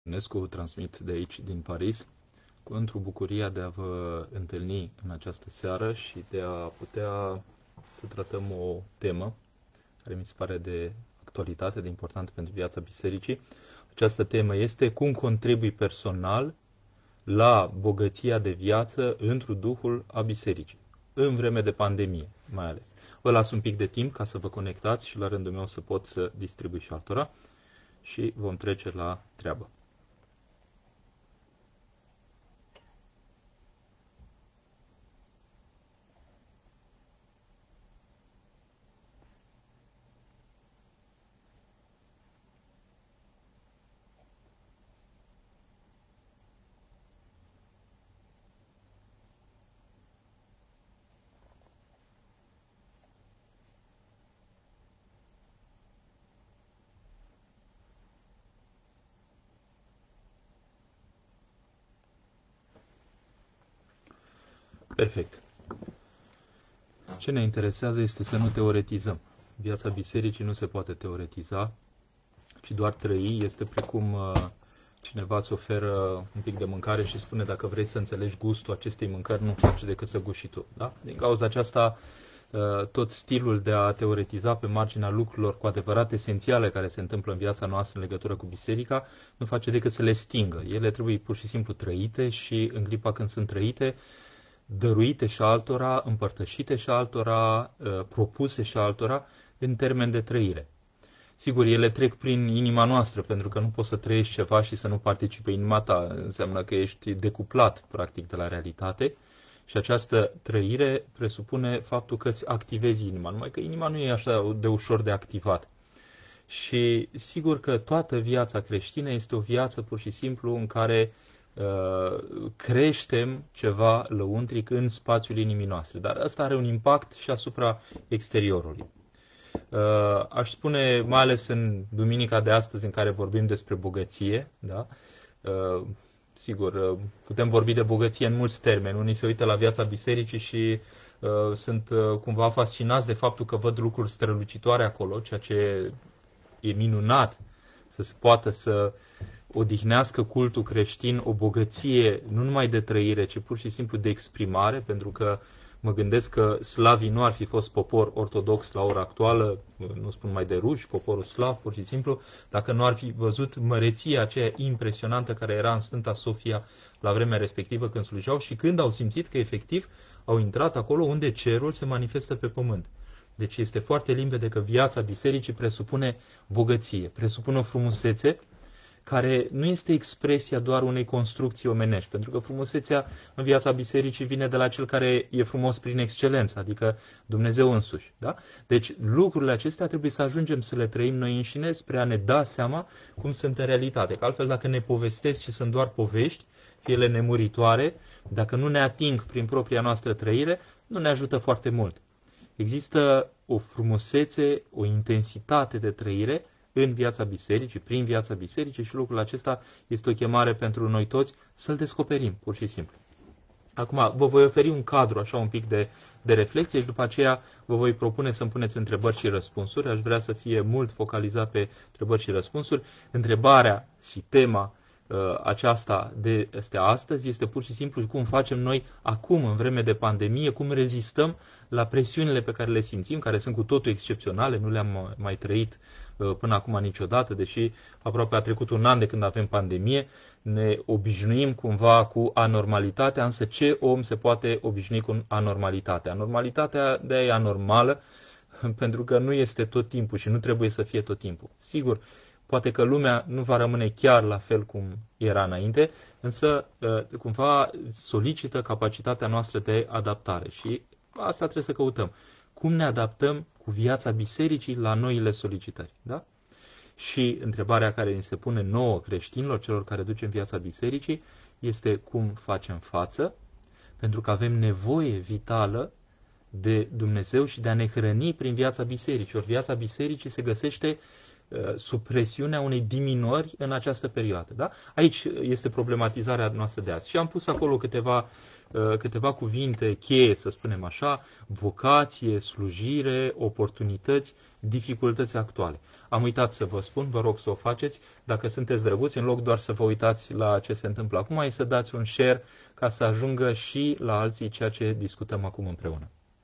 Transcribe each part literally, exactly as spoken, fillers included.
UNESCO, transmit de aici, din Paris, cu într-o bucuria de a vă întâlni în această seară și de a putea să tratăm o temă care mi se pare de actualitate, de importantă pentru viața bisericii. Această temă este cum contribui personal la bogăția de viață într-un duhul a bisericii, în vreme de pandemie, mai ales. Vă las un pic de timp ca să vă conectați și la rândul meu să pot să distribui și altora și vom trece la treabă. Perfect. Ce ne interesează este să nu teoretizăm. Viața bisericii nu se poate teoretiza, ci doar trăi. Este precum uh, cineva îți oferă un pic de mâncare și spune dacă vrei să înțelegi gustul acestei mâncări, nu face decât să guși și tu. Da? Din cauza aceasta, uh, tot stilul de a teoretiza pe marginea lucrurilor cu adevărat esențiale care se întâmplă în viața noastră în legătură cu biserica, nu face decât să le stingă. Ele trebuie pur și simplu trăite și în clipa când sunt trăite, dăruite și altora, împărtășite și altora, propuse și altora, în termen de trăire. Sigur, ele trec prin inima noastră, pentru că nu poți să trăiești ceva și să nu participe inima ta. Înseamnă că ești decuplat, practic, de la realitate și această trăire presupune faptul că îți activezi inima, numai că inima nu e așa de ușor de activat. Și sigur că toată viața creștină este o viață pur și simplu în care creștem ceva lăuntric în spațiul inimii noastre, dar asta are un impact și asupra exteriorului. Aș spune, mai ales în duminica de astăzi în care vorbim despre bogăție, da? Sigur, putem vorbi de bogăție în mulți termeni. Unii se uită la viața bisericii și sunt cumva fascinați de faptul că văd lucruri strălucitoare acolo, ceea ce e minunat, să se poată să odihnească cultul creștin o bogăție nu numai de trăire, ci pur și simplu de exprimare, pentru că mă gândesc că slavii nu ar fi fost popor ortodox la ora actuală, nu spun mai de ruși, poporul slav, pur și simplu, dacă nu ar fi văzut măreția aceea impresionantă care era în Sfânta Sofia la vremea respectivă când slujeau și când au simțit că efectiv au intrat acolo unde cerul se manifestă pe pământ. Deci este foarte limpede că viața bisericii presupune bogăție, presupune o frumusețe care nu este expresia doar unei construcții omenești, pentru că frumusețea în viața bisericii vine de la cel care e frumos prin excelență, adică Dumnezeu însuși. Da? Deci lucrurile acestea trebuie să ajungem să le trăim noi înșine spre a ne da seama cum sunt în realitate. Că altfel dacă ne povestesc și sunt doar povești, fie ele nemuritoare, dacă nu ne ating prin propria noastră trăire, nu ne ajută foarte mult. Există o frumusețe, o intensitate de trăire în viața bisericii, prin viața bisericii și lucrul acesta este o chemare pentru noi toți să-l descoperim, pur și simplu. Acum, vă voi oferi un cadru, așa un pic de, de reflexie și după aceea vă voi propune să-mi puneți întrebări și răspunsuri. Aș vrea să fie mult focalizat pe întrebări și răspunsuri. Întrebarea și tema uh, aceasta de este astăzi este pur și simplu cum facem noi acum, în vreme de pandemie, cum rezistăm la presiunile pe care le simțim, care sunt cu totul excepționale, nu le-am mai trăit până acum niciodată, deși aproape a trecut un an de când avem pandemie, ne obișnuim cumva cu anormalitatea, însă ce om se poate obișnui cu anormalitatea? Anormalitatea de-aia e anormală, pentru că nu este tot timpul și nu trebuie să fie tot timpul. Sigur, poate că lumea nu va rămâne chiar la fel cum era înainte, însă cumva solicită capacitatea noastră de adaptare și asta trebuie să căutăm. Cum ne adaptăm cu viața bisericii la noile solicitări. Da? Și întrebarea care ni se pune nouă creștinilor, celor care ducem viața bisericii, este cum facem față, pentru că avem nevoie vitală de Dumnezeu și de a ne hrăni prin viața bisericii. Ori viața bisericii se găsește sub presiunea unei diminuări în această perioadă. Da? Aici este problematizarea noastră de azi. Și am pus acolo câteva, câteva cuvinte cheie, să spunem așa: vocație, slujire, oportunități, dificultăți actuale. Am uitat să vă spun, vă rog să o faceți, dacă sunteți drăguți, în loc doar să vă uitați la ce se întâmplă acum, e să dați un share ca să ajungă și la alții ceea ce discutăm acum împreună.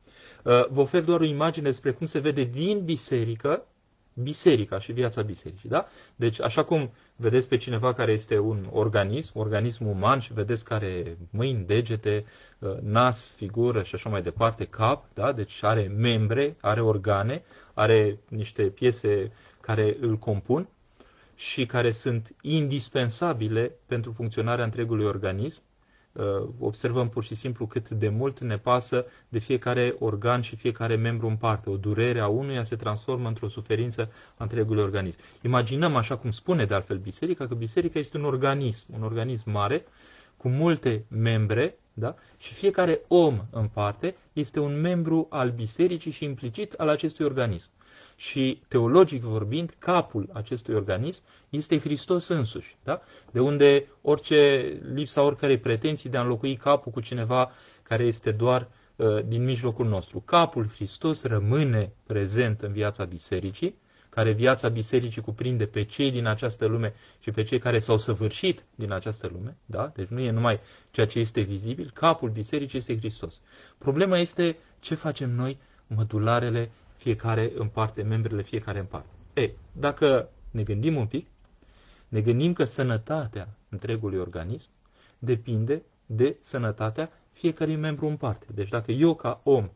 Vă ofer doar o imagine despre cum se vede din biserică biserica și viața bisericii. Da? Deci, așa cum vedeți pe cineva care este un organism, organism uman, și vedeți care are mâini, degete, nas, figură și așa mai departe, cap, da? Deci are membre, are organe, are niște piese care îl compun și care sunt indispensabile pentru funcționarea întregului organism. Observăm pur și simplu cât de mult ne pasă de fiecare organ și fiecare membru în parte. O durere a unuia se transformă într-o suferință a întregului organism. Imaginăm, așa cum spune de altfel biserica, că biserica este un organism, un organism mare, cu multe membre, da? Și fiecare om în parte este un membru al bisericii și implicit al acestui organism. Și teologic vorbind, capul acestui organism este Hristos însuși. Da? De unde orice lipsa oricărei pretenții de a înlocui capul cu cineva care este doar uh, din mijlocul nostru. Capul Hristos rămâne prezent în viața bisericii, care viața bisericii cuprinde pe cei din această lume și pe cei care s-au săvârșit din această lume. Da? Deci nu e numai ceea ce este vizibil, capul bisericii este Hristos. Problema este ce facem noi, mădularele, fiecare în parte, membrele fiecare în parte. Ei, dacă ne gândim un pic, ne gândim că sănătatea întregului organism depinde de sănătatea fiecărui membru în parte. Deci dacă eu ca om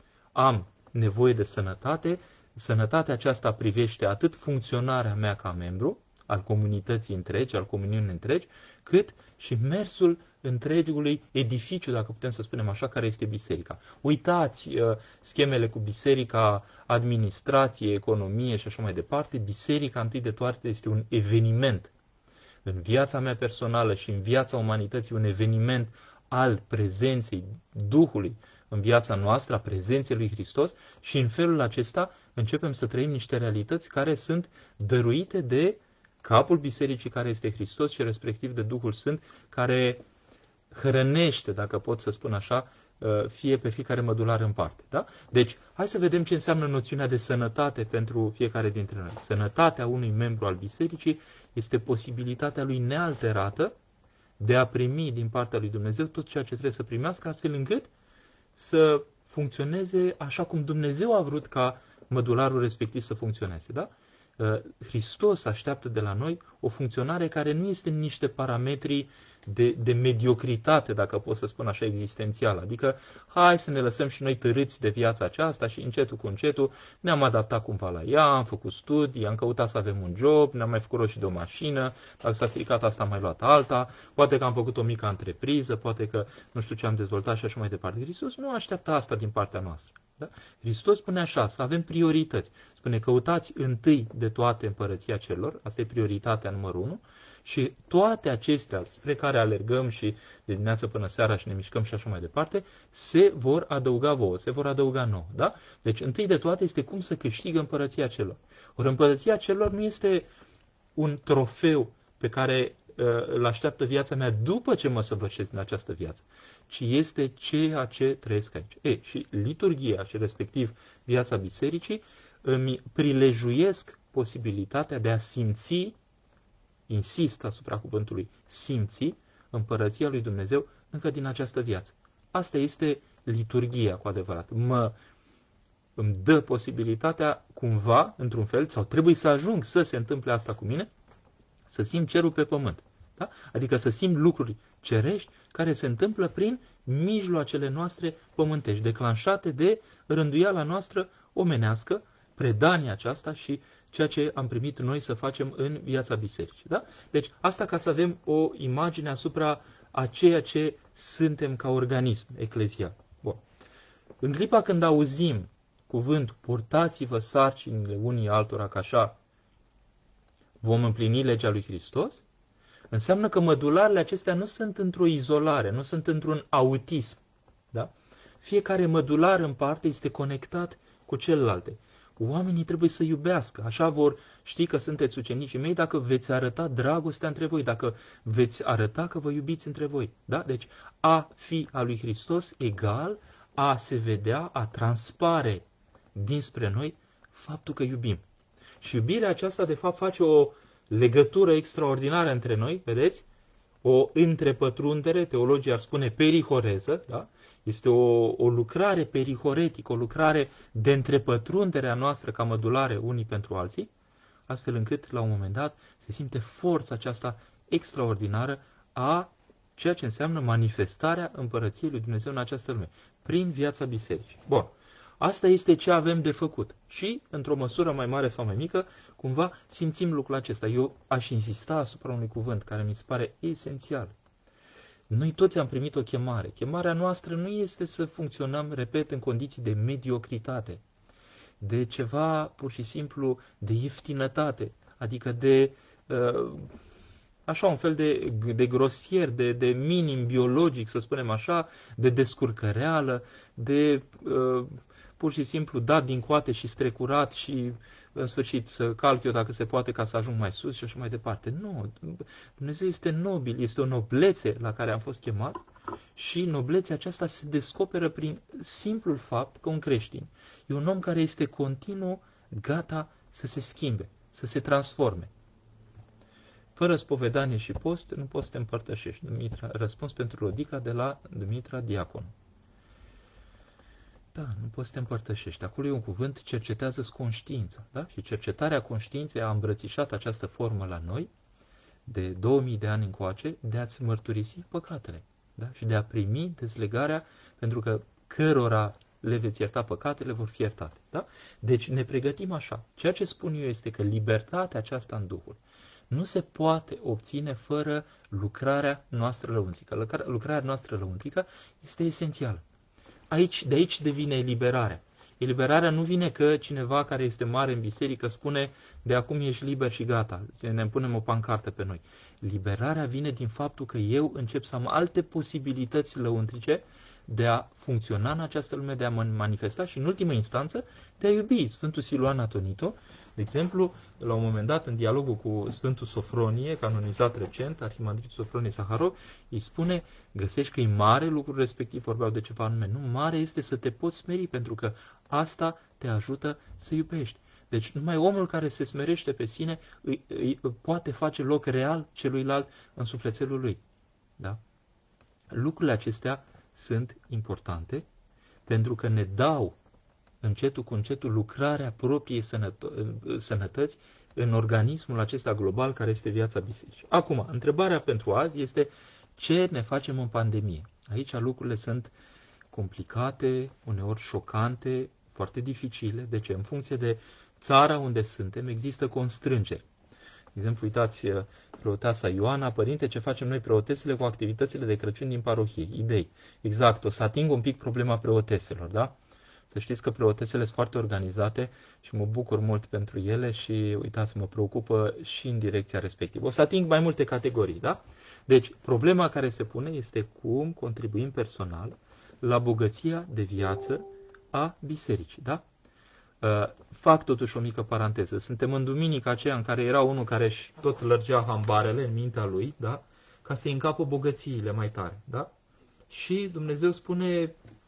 am nevoie de sănătate, sănătatea aceasta privește atât funcționarea mea ca membru al comunității întregi, al comuniunii întregi, cât și mersul întregului edificiu, dacă putem să spunem așa, care este biserica. Uitați uh, schemele cu biserica, administrație, economie și așa mai departe. Biserica, întâi de toate, este un eveniment în viața mea personală și în viața umanității, un eveniment al prezenței Duhului în viața noastră, a prezenței lui Hristos, și în felul acesta începem să trăim niște realități care sunt dăruite de capul bisericii, care este Hristos, și respectiv de Duhul Sfânt, care hrănește, dacă pot să spun așa, fie pe fiecare mădular în parte. Da? Deci, hai să vedem ce înseamnă noțiunea de sănătate pentru fiecare dintre noi. Sănătatea unui membru al bisericii este posibilitatea lui nealterată de a primi din partea lui Dumnezeu tot ceea ce trebuie să primească, astfel încât să funcționeze așa cum Dumnezeu a vrut ca mădularul respectiv să funcționeze. Da? Hristos așteaptă de la noi o funcționare care nu este în niște parametri de, de mediocritate, dacă pot să spun așa, existențială. Adică, hai să ne lăsăm și noi târâți de viața aceasta și încetul cu încetul ne-am adaptat cumva la ea, am făcut studii, am căutat să avem un job, ne-am mai făcut rost și de o mașină, dacă s-a stricat asta am mai luat alta, poate că am făcut o mică întrepriză, poate că nu știu ce am dezvoltat și așa mai departe. Hristos nu așteaptă asta din partea noastră. Da? Hristos spune așa, să avem priorități. Spune, căutați întâi de toate împărăția celor, asta e prioritatea numărul unu, și toate acestea spre care alergăm și de dimineață până seara și ne mișcăm și așa mai departe, se vor adăuga vouă, se vor adăuga nouă. Da? Deci întâi de toate este cum să câștigă împărăția celor. Ori împărăția celor nu este un trofeu pe care îl așteaptă viața mea după ce mă săvârșesc în această viață, ci este ceea ce trăiesc aici. E, și liturghia și respectiv viața bisericii îmi prilejuiesc posibilitatea de a simți, insist asupra cuvântului simți, împărăția lui Dumnezeu încă din această viață. Asta este liturghia cu adevărat. Mă, îmi dă posibilitatea cumva, într-un fel, sau trebuie să ajung să se întâmple asta cu mine, să simt cerul pe pământ. Da? Adică să simt lucruri cerești care se întâmplă prin mijloacele noastre pământești, declanșate de rânduiala noastră omenească, predania aceasta și ceea ce am primit noi să facem în viața bisericii. Da? Deci asta ca să avem o imagine asupra a ceea ce suntem ca organism eclezial. Bun. În clipa când auzim cuvântul purtați-vă sarcinile unii altora, ca așa vom împlini legea lui Hristos, înseamnă că mădularele acestea nu sunt într-o izolare, nu sunt într-un autism. Da? Fiecare mădular în parte este conectat cu celelalte. Oamenii trebuie să iubească. Așa vor ști că sunteți ucenicii mei dacă veți arăta dragostea între voi, dacă veți arăta că vă iubiți între voi. Da? Deci a fi a lui Hristos egal a se vedea, a transpare dinspre noi faptul că iubim. Și iubirea aceasta de fapt face o legătură extraordinară între noi, vedeți? O întrepătrundere, teologii ar spune perihoreză, da? Este o, o lucrare perihoretică, o lucrare de întrepătrundere a noastră ca mădulare unii pentru alții, astfel încât la un moment dat se simte forța aceasta extraordinară a ceea ce înseamnă manifestarea împărăției lui Dumnezeu în această lume, prin viața bisericii. Bun. Asta este ce avem de făcut. Și, într-o măsură mai mare sau mai mică, cumva simțim lucrul acesta. Eu aș insista asupra unui cuvânt care mi se pare esențial. Noi toți am primit o chemare. Chemarea noastră nu este să funcționăm, repet, în condiții de mediocritate, de ceva pur și simplu de ieftinătate, adică de uh, așa un fel de, de grosier, de, de minim biologic, să spunem așa, de descurcăreală, de uh, pur și simplu dat din coate și strecurat și în sfârșit să calc eu dacă se poate ca să ajung mai sus și așa mai departe. Nu, Dumnezeu este nobil, este o noblețe la care am fost chemat și noblețea aceasta se descoperă prin simplul fapt că un creștin e un om care este continuu gata să se schimbe, să se transforme. Fără spovedanie și post nu poți să te împărtășești. Dumitra, răspuns pentru Rodica de la Dumitra Diacon. Da, nu poți să te împărtășești. Acolo e un cuvânt, cercetează-ți conștiința. Da? Și cercetarea conștiinței a îmbrățișat această formă la noi, de două mii de ani încoace, de a-ți mărturisi păcatele. Da? Și de a primi dezlegarea, pentru că cărora le veți ierta păcatele, vor fi iertate. Da? Deci ne pregătim așa. Ceea ce spun eu este că libertatea aceasta în Duhul nu se poate obține fără lucrarea noastră lăuntrică. Lucrarea noastră lăuntrică este esențială. Aici, de aici devine eliberarea. Eliberarea nu vine că cineva care este mare în biserică spune de acum ești liber și gata, ne punem o pancartă pe noi. Liberarea vine din faptul că eu încep să am alte posibilități lăuntrice de a funcționa în această lume, de a mă manifesta și în ultimă instanță de a iubi. Sfântul Siluan Atonito, de exemplu, la un moment dat în dialogul cu Sfântul Sofronie, canonizat recent, Arhimandritul Sofronie Saharov, îi spune, găsești că e mare lucrul respectiv, vorbeau de ceva anume. Nu, mare este să te poți smeri, pentru că asta te ajută să iubești. Deci numai omul care se smerește pe sine îi, îi, poate face loc real celuilalt în sufletelul lui. Da? Lucrurile acestea sunt importante pentru că ne dau încetul cu încetul lucrarea propriei sănăto- sănătăți în organismul acesta global care este viața bisericii. Acum, întrebarea pentru azi este ce ne facem în pandemie. Aici lucrurile sunt complicate, uneori șocante, foarte dificile. De ce? În funcție de țara unde suntem, există constrângeri. De exemplu, uitați, preoteasa Ioana, părinte, ce facem noi preotesele cu activitățile de Crăciun din parohie? Idei. Exact, o să ating un pic problema preoteselor, da? Să știți că preotesele sunt foarte organizate și mă bucur mult pentru ele și, uitați, mă preocupă și în direcția respectivă. O să ating mai multe categorii, da? Deci, problema care se pune este cum contribuim personal la bogăția de viață a bisericii, da? Uh, fac totuși o mică paranteză. Suntem în duminica aceea în care era unul care își tot lărgea hambarele în mintea lui, da? Ca să încapă bogățiile mai tare, da? Și Dumnezeu spune,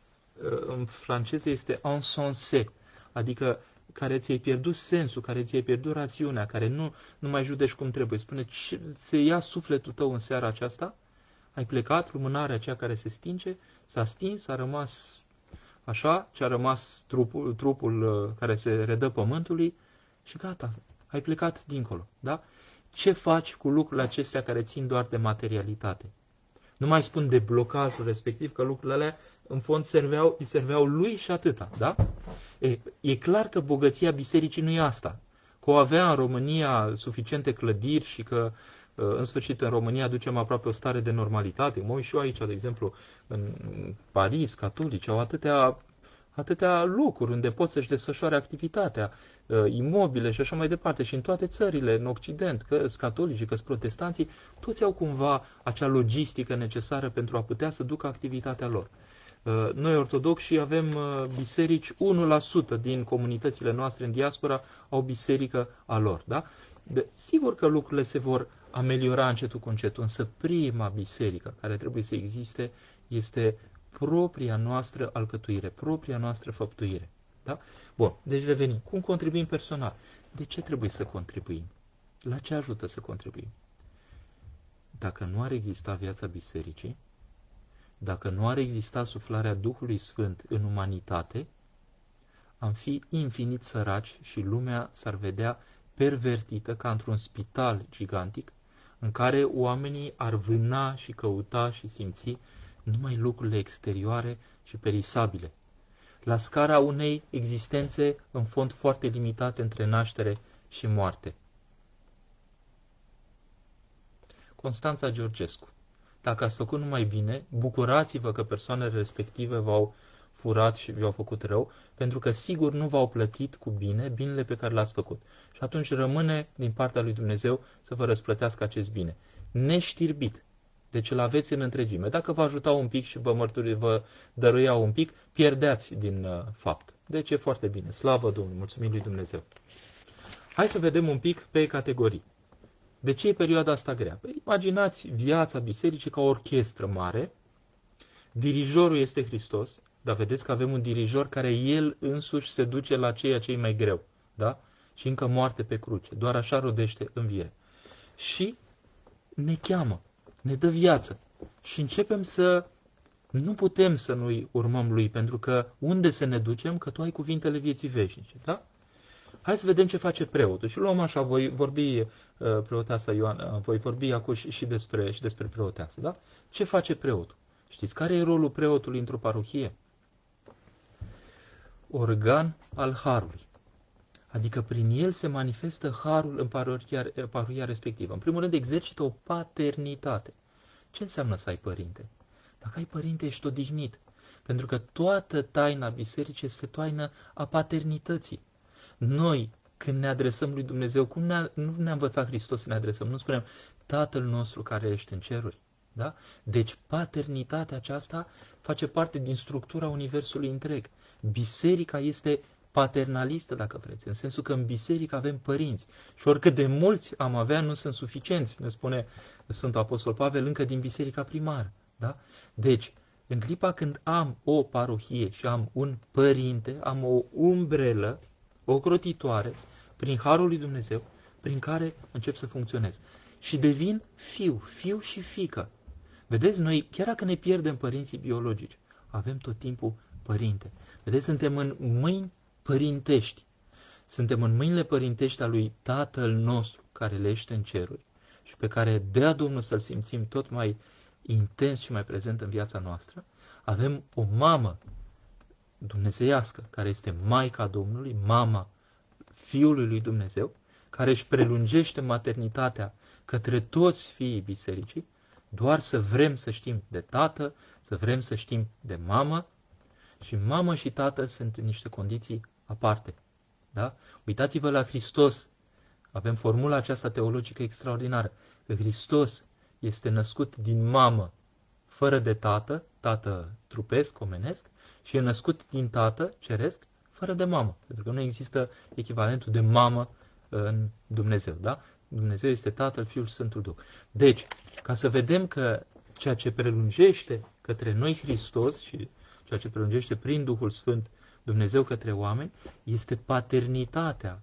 uh, în franceză este insensé, adică care ți-ai pierdut sensul, care ți-ai pierdut rațiunea, care nu, nu mai judești cum trebuie. Spune, ce, se ia sufletul tău în seara aceasta, ai plecat, lumânarea aceea care se stinge, s-a stins, a rămas așa, ce a rămas trupul, trupul care se redă pământului și gata, ai plecat dincolo. Da? Ce faci cu lucrurile acestea care țin doar de materialitate? Nu mai spun de blocajul respectiv, că lucrurile alea în fond serveau, îi serveau lui și atâta. Da? E, e clar că bogăția bisericii nu e asta. Că o avea în România suficiente clădiri și că în sfârșit în România ducem aproape o stare de normalitate. Mă uit și eu aici, de exemplu, în Paris, catolici au atâtea, atâtea locuri unde pot să-și desfășoare activitatea, imobile și așa mai departe. Și în toate țările, în Occident, că sunt catolici, că sunt protestanții, toți au cumva acea logistică necesară pentru a putea să ducă activitatea lor. Noi ortodoxi avem biserici, unu la sută din comunitățile noastre în diaspora au biserică a lor. Da? De, sigur că lucrurile se vor ameliora încetul cu încetul, însă prima biserică care trebuie să existe este propria noastră alcătuire, propria noastră făptuire. Da? Bun, deci revenim. Cum contribuim personal? De ce trebuie să contribuim? La ce ajută să contribuim? Dacă nu ar exista viața bisericii, dacă nu ar exista suflarea Duhului Sfânt în umanitate, am fi infinit săraci și lumea s-ar vedea pervertită ca într-un spital gigantic în care oamenii ar vâna și căuta și simți numai lucrurile exterioare și perisabile, la scara unei existențe în fond foarte limitate între naștere și moarte. Constanța Georgescu. Dacă ați făcut numai bine, bucurați-vă că persoanele respective v-au furat și v-au făcut rău, pentru că sigur nu v-au plătit cu bine binele pe care l-ați făcut. Și atunci rămâne din partea lui Dumnezeu să vă răsplătească acest bine. Neștirbit. Deci îl aveți în întregime. Dacă vă ajutau un pic și vă, mărturi, vă dăruiau un pic, pierdeați din uh, fapt. Deci e foarte bine. Slavă Domnului, mulțumim lui Dumnezeu. Hai să vedem un pic pe categorii. De ce e perioada asta grea? Păi, imaginați viața bisericii ca o orchestră mare. Dirijorul este Hristos, dar vedeți că avem un dirijor care el însuși se duce la ceea ce e mai greu. Da? Și încă moarte pe cruce. Doar așa rodește înviere. Și ne cheamă, ne dă viață. Și începem să... Nu putem să nu-i urmăm lui, pentru că unde să ne ducem? Că tu ai cuvintele vieții veșnice. Da? Hai să vedem ce face preotul. Și luăm așa, voi vorbi, preoteasa Ioana, voi vorbi acum și, și, despre, și despre preoteasă. Da? Ce face preotul? Știți care e rolul preotului într-o parohie? Organ al harului. Adică prin el se manifestă harul în parohia, parohia respectivă. În primul rând exercită o paternitate. Ce înseamnă să ai părinte? Dacă ai părinte, ești odihnit. Pentru că toată taina bisericii este taina a paternității. Noi, când ne adresăm lui Dumnezeu, cum ne-a, nu ne-a învățat Hristos să ne adresăm? Nu spunem Tatăl nostru care ești în ceruri. Da? Deci paternitatea aceasta face parte din structura Universului întreg. Biserica este paternalistă, dacă vreți, în sensul că în biserică avem părinți. Și oricât de mulți am avea, nu sunt suficienți, ne spune Sfântul Apostol Pavel, încă din biserica primară. Da? Deci, în clipa când am o parohie și am un părinte, am o umbrelă, o crotitoare, prin harul lui Dumnezeu, prin care încep să funcționez. Și devin fiu, fiu și fiică. Vedeți, noi, chiar dacă ne pierdem părinții biologici, avem tot timpul părinte. Vedeți, suntem în mâini părintești. Suntem în mâinile părintești a lui Tatăl nostru, care le ești în ceruri și pe care dea Domnul să-L simțim tot mai intens și mai prezent în viața noastră. Avem o mamă dumnezeiască, care este Maica Domnului, mama Fiului lui Dumnezeu, care își prelungește maternitatea către toți fiii bisericii, doar să vrem să știm de tată, să vrem să știm de mamă, și mamă și tată sunt în niște condiții aparte. Da? Uitați-vă la Hristos. Avem formula aceasta teologică extraordinară. Că Hristos este născut din mamă, fără de tată, tată trupesc, omenesc, și e născut din tată ceresc, fără de mamă. Pentru că nu există echivalentul de mamă în Dumnezeu. Da? Dumnezeu este Tatăl, Fiul, Sfântul Duh. Deci, ca să vedem că ceea ce prelungește către noi Hristos și ceea ce prelungește prin Duhul Sfânt Dumnezeu către oameni, este paternitatea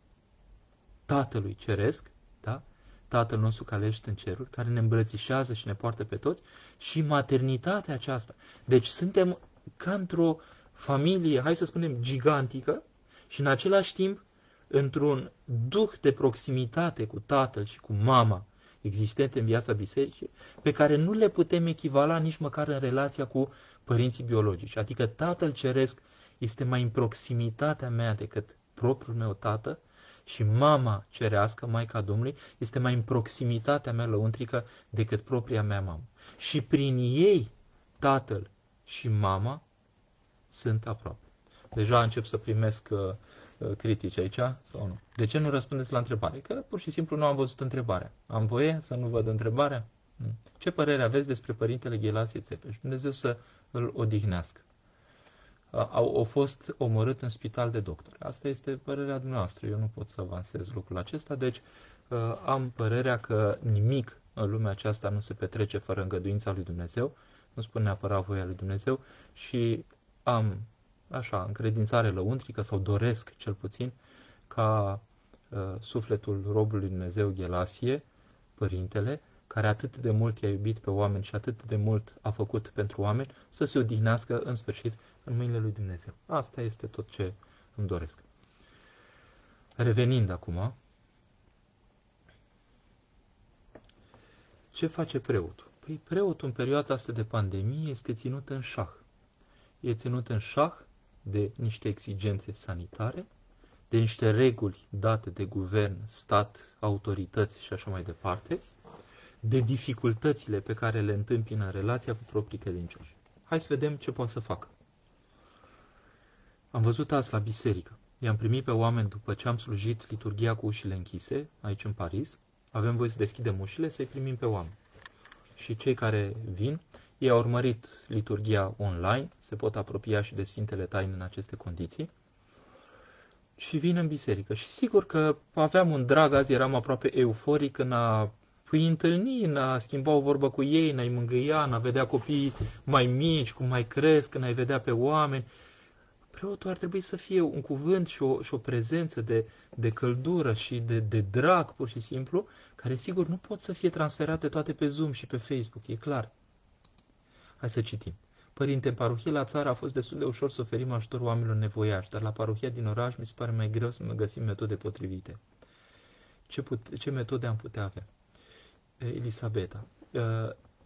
Tatălui Ceresc, da? Tatăl nostru care ești în ceruri, care ne îmbrățișează și ne poartă pe toți, și maternitatea aceasta. Deci suntem ca într-o familie, hai să spunem, gigantică, și în același timp într-un duh de proximitate cu tatăl și cu mama existente în viața bisericii, pe care nu le putem echivala nici măcar în relația cu părinții biologici. Adică Tatăl Ceresc este mai în proximitatea mea decât propriul meu tată și mama cerească, Maica Domnului, este mai în proximitatea mea lăuntrică decât propria mea mamă. Și prin ei, tatăl și mama sunt aproape. Deja încep să primesc uh, critici aici, sau nu? De ce nu răspundeți la întrebare? Că pur și simplu nu am văzut întrebarea. Am voie să nu văd întrebarea? Ce părere aveți despre Părintele Ghelasie Țepeș? Dumnezeu să îl odihnească. Au, au fost omorât în spital de doctori. Asta este părerea dumneavoastră. Eu nu pot să avansez lucrul acesta, deci am părerea că nimic în lumea aceasta nu se petrece fără îngăduința lui Dumnezeu, nu spun neapărat voia lui Dumnezeu, și am, așa, încredințare lăuntrică, sau doresc cel puțin, ca uh, sufletul robului Dumnezeu Ghelasie, Părintele, care atât de mult i-a iubit pe oameni și atât de mult a făcut pentru oameni, să se odihnească în sfârșit în mâinile lui Dumnezeu. Asta este tot ce îmi doresc. Revenind acum, ce face preotul? Păi preotul în perioada asta de pandemie este ținut în șah. E ținut în șah de niște exigențe sanitare, de niște reguli date de guvern, stat, autorități și așa mai departe, de dificultățile pe care le întâmpină în relația cu proprii credincioși. Hai să vedem ce poate să facă. Am văzut azi la biserică. I-am primit pe oameni după ce am slujit liturghia cu ușile închise, aici în Paris. Avem voie să deschidem ușile, să-i primim pe oameni. Și cei care vin, ei au urmărit liturghia online, se pot apropia și de Sfintele Taine în aceste condiții, și vin în biserică. Și sigur că aveam un drag, azi eram aproape euforic în a îi întâlni, în a schimba o vorbă cu ei, în a-i mângâia, în a vedea copiii mai mici, cum mai cresc, în a-i vedea pe oameni. Preotul ar trebui să fie un cuvânt și o, și o prezență de, de căldură și de, de drag, pur și simplu, care sigur nu pot să fie transferate toate pe Zoom și pe Facebook, e clar. Hai să citim. Părinte, în parohie la țară a fost destul de ușor să oferim ajutor oamenilor nevoiași, dar la parohia din oraș mi se pare mai greu să găsim metode potrivite. Ce, pute, ce metode am putea avea? Elisabeta, uh,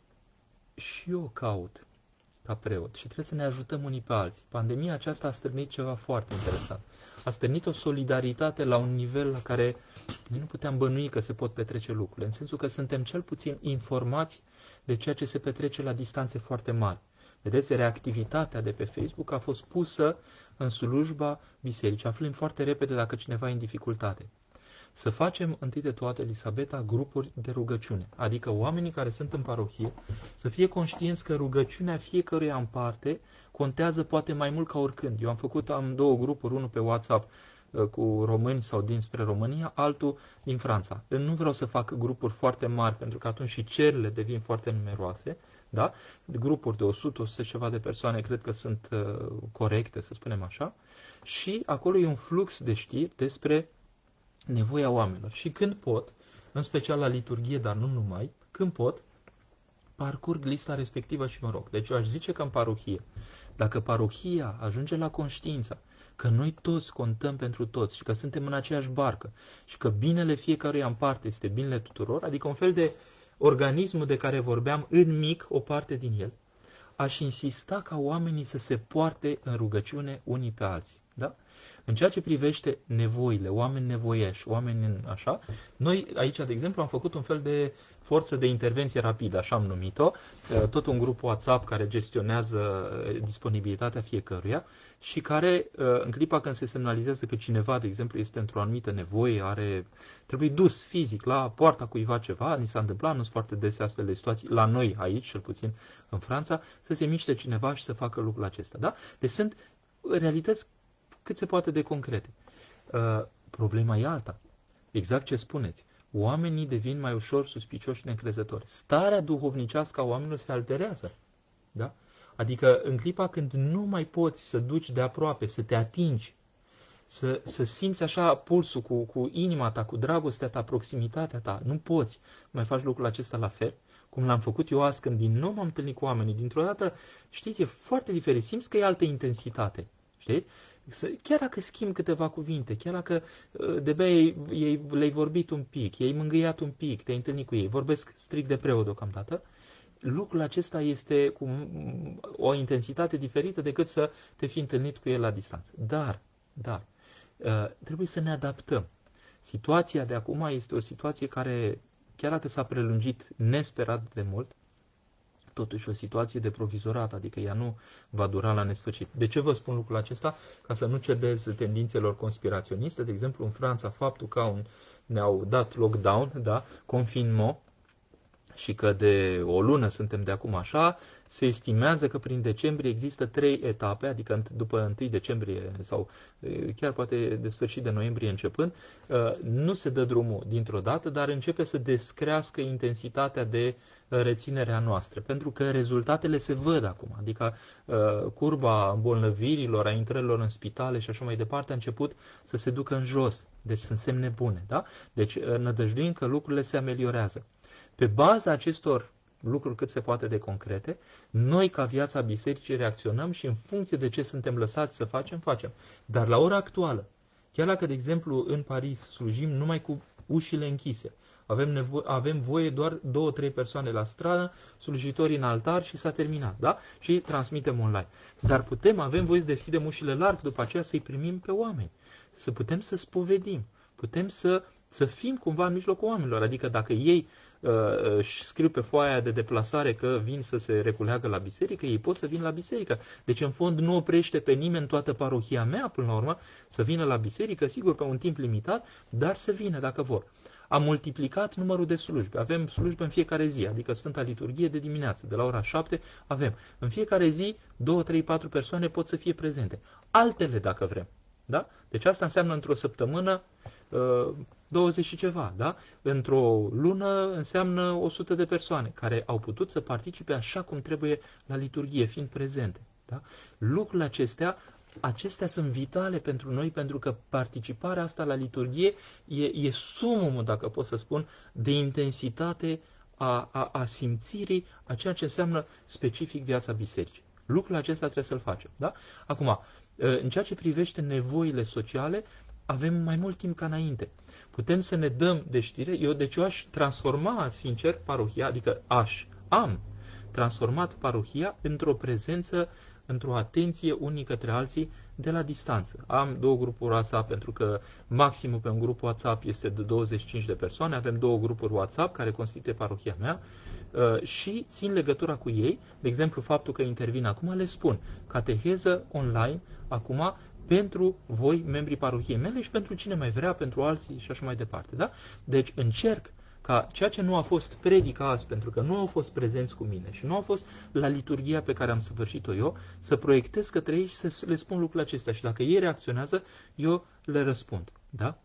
și eu caut ca preot și trebuie să ne ajutăm unii pe alții. Pandemia aceasta a stârnit ceva foarte interesant. A stârnit o solidaritate la un nivel la care noi nu puteam bănui că se pot petrece lucrurile, în sensul că suntem cel puțin informați de ceea ce se petrece la distanțe foarte mari. Vedeți, reactivitatea de pe Facebook a fost pusă în slujba bisericii. Aflăm foarte repede dacă cineva e în dificultate. Să facem întâi de toate, Elisabeta, grupuri de rugăciune. Adică oamenii care sunt în parohie să fie conștienți că rugăciunea fiecăruia în parte contează poate mai mult ca oricând. Eu am făcut, am două grupuri, unul pe WhatsApp cu români sau dinspre România, altul din Franța. Nu vreau să fac grupuri foarte mari, pentru că atunci și cererile devin foarte numeroase. Da? Grupuri de o sută, o sută ceva de persoane cred că sunt uh, corecte, să spunem așa. Și acolo e un flux de știri despre nevoia oamenilor. Și când pot, în special la liturghie, dar nu numai, când pot, parcurg lista respectivă și mă rog. Deci eu aș zice că în parohie, dacă parohia ajunge la conștiința că noi toți contăm pentru toți și că suntem în aceeași barcă și că binele fiecăruia în parte este binele tuturor, adică un fel de organismul de care vorbeam în mic, o parte din el, aș insista ca oamenii să se poarte în rugăciune unii pe alții. Da? În ceea ce privește nevoile, oameni nevoieși, oameni în așa, noi aici, de exemplu, am făcut un fel de forță de intervenție rapidă, așa am numit-o, tot un grup WhatsApp care gestionează disponibilitatea fiecăruia și care, în clipa când se semnalizează că cineva, de exemplu, este într-o anumită nevoie, are, trebuie dus fizic la poarta cuiva ceva, ni s-a întâmplat, nu sunt foarte dese astfel de situații, la noi aici, cel puțin în Franța, să se miște cineva și să facă lucrul acesta. Da? Deci sunt realități cât se poate de concrete. Uh, problema e alta. Exact ce spuneți. Oamenii devin mai ușor suspicioși și neîncrezători. Starea duhovnicească a oamenilor se alterează. Da? Adică în clipa când nu mai poți să duci de aproape, să te atingi, să, să simți așa pulsul cu, cu inima ta, cu dragostea ta, proximitatea ta, nu poți mai faci lucrul acesta la fel, cum l-am făcut eu azi când din nou m-am întâlnit cu oamenii. Dintr-o dată, știți, e foarte diferit. Simți că e altă intensitate. Știți? Chiar dacă schimbi câteva cuvinte, chiar dacă de-abia ei, ei, le-ai vorbit un pic, i-ai mângâiat un pic, te-ai întâlnit cu ei, vorbesc strict de preot deocamdată, lucrul acesta este cu o intensitate diferită decât să te fi întâlnit cu el la distanță. Dar, dar, trebuie să ne adaptăm. Situația de acum este o situație care, chiar dacă s-a prelungit nesperat de mult, totuși o situație de provizorat, adică ea nu va dura la nesfârșit. De ce vă spun lucrul acesta? Ca să nu cedez tendințelor conspiraționiste. De exemplu, în Franța, faptul că un, ne-au dat lockdown, da, confinement, și că de o lună suntem de acum așa, se estimează că prin decembrie există trei etape, adică după întâi decembrie sau chiar poate de sfârșit de noiembrie începând, nu se dă drumul dintr-o dată, dar începe să descrească intensitatea de reținere a noastră, pentru că rezultatele se văd acum, adică curba îmbolnăvirilor, a intrărilor în spitale și așa mai departe a început să se ducă în jos, deci sunt semne bune, da? Deci nădăjduim că lucrurile se ameliorează. Pe baza acestor lucruri cât se poate de concrete, noi ca Viața Bisericii reacționăm și în funcție de ce suntem lăsați să facem, facem. Dar la ora actuală, chiar dacă, de exemplu, în Paris slujim numai cu ușile închise, avem, nevo- avem voie doar două, trei persoane la stradă, slujitori în altar și s-a terminat, da? Și transmitem online. Dar putem, avem voie să deschidem ușile larg, după aceea să-i primim pe oameni, să putem să spovedim, putem să, să fim cumva în mijlocul oamenilor, adică dacă ei își scriu pe foaia de deplasare că vin să se reculeagă la biserică, ei pot să vină la biserică. Deci, în fond, nu oprește pe nimeni toată parohia mea, până la urmă, să vină la biserică, sigur, pe un timp limitat, dar să vină dacă vor. Am multiplicat numărul de slujbe. Avem slujbe în fiecare zi, adică Sfânta Liturghie de dimineață, de la ora șapte, avem. În fiecare zi, două, trei, patru persoane pot să fie prezente. Altele, dacă vrem. Da? Deci asta înseamnă într-o săptămână douăzeci și ceva, da? Într-o lună înseamnă o sută de persoane care au putut să participe așa cum trebuie la liturghie, fiind prezente. Da? Lucrurile acestea, acestea sunt vitale pentru noi, pentru că participarea asta la liturghie e, e sumul, dacă pot să spun, de intensitate a, a, a simțirii a ceea ce înseamnă specific viața bisericii. Lucrul acesta trebuie să-l facem. Da? Acum, în ceea ce privește nevoile sociale, avem mai mult timp ca înainte. Putem să ne dăm de știre. Eu, deci eu aș transforma, sincer, parohia, adică aș, am transformat parohia într-o prezență, într-o atenție unii către alții de la distanță. Am două grupuri WhatsApp, pentru că maximul pe un grup WhatsApp este de douăzeci și cinci de persoane. Avem două grupuri WhatsApp care constituie parohia mea și țin legătura cu ei. De exemplu, faptul că intervin acum, le spun cateheză online acum pentru voi, membrii parohiei mele, și pentru cine mai vrea, pentru alții și așa mai departe. Da? Deci încerc ca ceea ce nu a fost predica azi, pentru că nu au fost prezenți cu mine și nu au fost la liturghia pe care am săvârșit-o eu, să proiectez către ei și să le spun lucrurile acestea. Și dacă ei reacționează, eu le răspund. Da?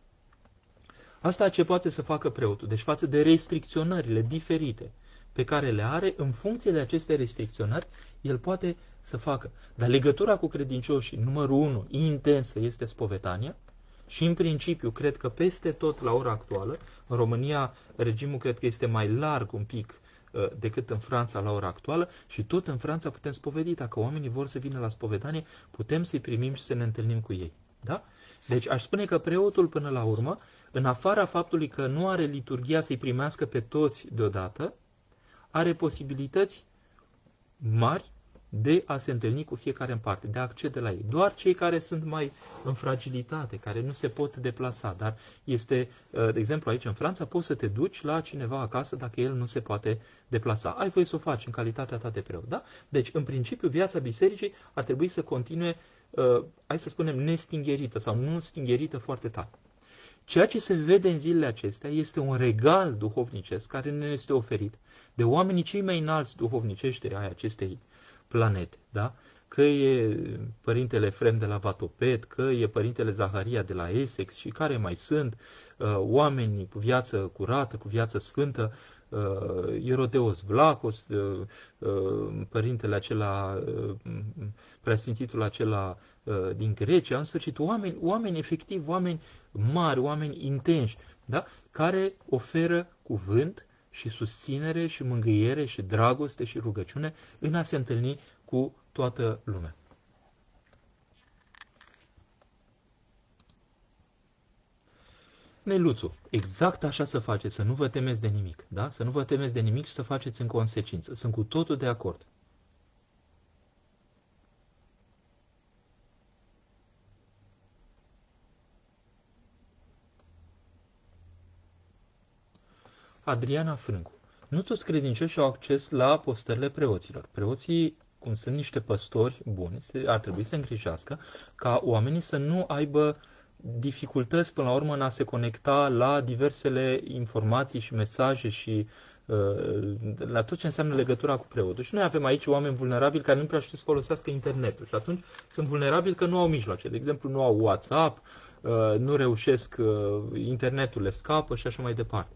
Asta ce poate să facă preotul, deci față de restricționările diferite pe care le are, în funcție de aceste restricționări, el poate să facă. Dar legătura cu credincioșii, numărul unu, intensă, este spovedania și, în principiu, cred că peste tot la ora actuală, în România, regimul cred că este mai larg un pic uh, decât în Franța la ora actuală și tot în Franța putem spovedi. Dacă oamenii vor să vină la spovedanie, putem să-i primim și să ne întâlnim cu ei. Da? Deci aș spune că preotul, până la urmă, în afara faptului că nu are liturghia să-i primească pe toți deodată, are posibilități mari de a se întâlni cu fiecare în parte, de a accede la ei. Doar cei care sunt mai în fragilitate, care nu se pot deplasa, dar este, de exemplu, aici în Franța, poți să te duci la cineva acasă dacă el nu se poate deplasa. Ai voie să o faci în calitatea ta de preot, da? Deci, în principiu, viața bisericii ar trebui să continue, hai să spunem, nestingherită sau nu stingherită foarte tare. Ceea ce se vede în zilele acestea este un regal duhovnicesc care ne este oferit de oamenii cei mai înalți duhovnicești ai acestei planete, da? Că e părintele Efrem de la Vatoped, că e părintele Zaharia de la Essex și care mai sunt uh, oameni cu viață curată, cu viață sfântă, uh, Ierodeos Vlahos, uh, uh, părintele acela, uh, preasfințitul acela uh, din Grecia, în sfârșit, oameni, oameni efectiv, oameni mari, oameni intenși, da? Care oferă cuvânt și susținere și mângâiere și dragoste și rugăciune în a se întâlni cu toată lumea. Neluțu, exact așa să faceți, să nu vă temeți de nimic, da? Să nu vă temeți de nimic și să faceți în consecință. Sunt cu totul de acord. Adriana Frâncu. Nu toți credincioșii au acces la postările preoților. Preoții, cum sunt niște păstori buni, ar trebui să îngrijească ca oamenii să nu aibă dificultăți până la urmă în a se conecta la diversele informații și mesaje și la tot ce înseamnă legătura cu preotul. Și noi avem aici oameni vulnerabili care nu prea știu să folosească internetul și atunci sunt vulnerabili că nu au mijloace. De exemplu, nu au WhatsApp, nu reușesc, internetul le scapă și așa mai departe.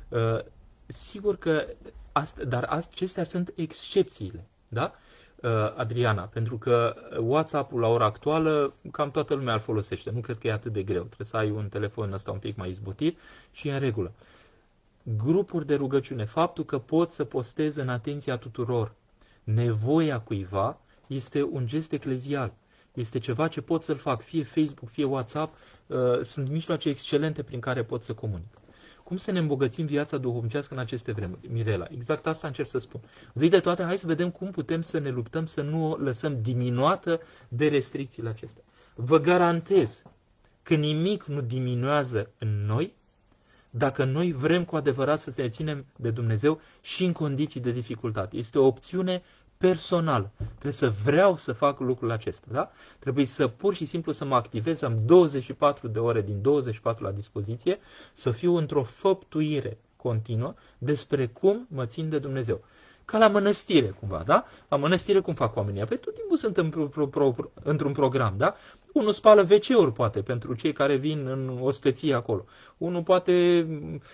Sigur că, asta, dar acestea sunt excepțiile, da? Adriana, pentru că WhatsApp-ul la ora actuală cam toată lumea îl folosește. Nu cred că e atât de greu. Trebuie să ai un telefon ăsta un pic mai izbutit și e în regulă. Grupuri de rugăciune, faptul că pot să postez în atenția tuturor nevoia cuiva, este un gest eclezial. Este ceva ce pot să-l fac, fie Facebook, fie WhatsApp, sunt mijloace excelente prin care pot să comunic. Cum să ne îmbogățim viața duhovnicească în aceste vremuri? Mirela, exact asta încerc să spun. Întâi de toate, hai să vedem cum putem să ne luptăm să nu o lăsăm diminuată de restricțiile acestea. Vă garantez că nimic nu diminuează în noi dacă noi vrem cu adevărat să ne ținem de Dumnezeu și în condiții de dificultate. Este o opțiune personală. Trebuie să vreau să fac lucrul acesta. Da? Trebuie să pur și simplu să mă activez, am douăzeci și patru de ore din douăzeci și patru la dispoziție, să fiu într-o făptuire continuă despre cum mă țin de Dumnezeu. Ca la mănăstire, cumva, da? La mănăstire cum fac oamenii? Păi tot timpul sunt în pro, pro, pro, într-un program, da? Unul spală ve ce-uri, poate, pentru cei care vin în ospeție acolo. Unul poate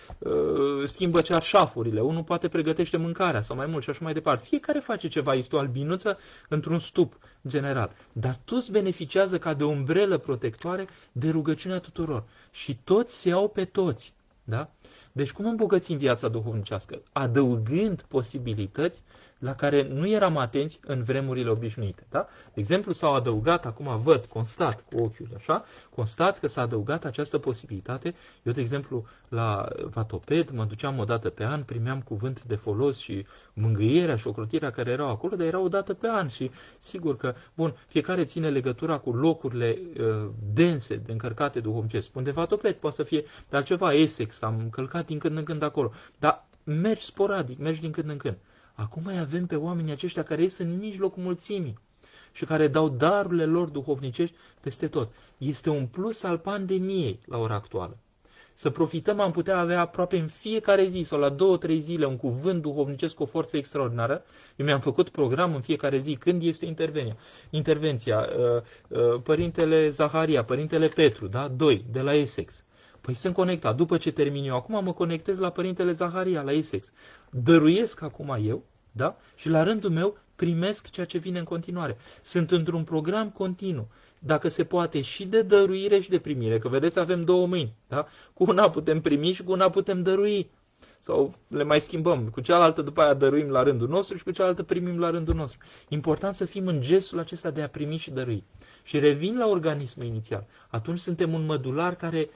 uh, schimbă cearșafurile, unul poate pregătește mâncarea sau mai mult și așa mai departe. Fiecare face ceva, este o albinuță într-un stup general. Dar toți beneficiază ca de o umbrelă protectoare de rugăciunea tuturor. Și toți se iau pe toți, da? Deci cum îmbogățim viața duhovnicească? Adăugând posibilități la care nu eram atenți în vremurile obișnuite. Da? De exemplu, s-au adăugat, acum văd, constat cu ochiul așa, constat că s-a adăugat această posibilitate. Eu, de exemplu, la Vatoped mă duceam o dată pe an, primeam cuvânt de folos și mângâierea și ocrotirea care erau acolo, dar erau o dată pe an și sigur că, bun, fiecare ține legătura cu locurile uh, dense, de încărcate duhovnicesc. Spun de Vatoped, poate să fie de altceva, Essex, am călcat din când în când acolo, dar mergi sporadic, mergi din când în când. Acum mai avem pe oamenii aceștia care ies în mijlocul mulțimii și care dau darurile lor duhovnicești peste tot. Este un plus al pandemiei la ora actuală. Să profităm, am putea avea aproape în fiecare zi sau la două, trei zile un cuvânt duhovnicesc cu o forță extraordinară. Eu mi-am făcut program în fiecare zi când este intervenția. Intervenția, Părintele Zaharia, Părintele Petru, da? Doi, de la Essex. Păi sunt conectat. După ce termin eu acum, mă conectez la Părintele Zaharia, la Essex. Dăruiesc acum eu, da? Și la rândul meu primesc ceea ce vine în continuare. Sunt într-un program continuu. Dacă se poate și de dăruire și de primire. Că vedeți, avem două mâini, da? Cu una putem primi și cu una putem dărui. Sau le mai schimbăm. Cu cealaltă după aia dăruim la rândul nostru și cu cealaltă primim la rândul nostru. Important să fim în gestul acesta de a primi și dărui. Și revin la organismul inițial. Atunci suntem un mădular care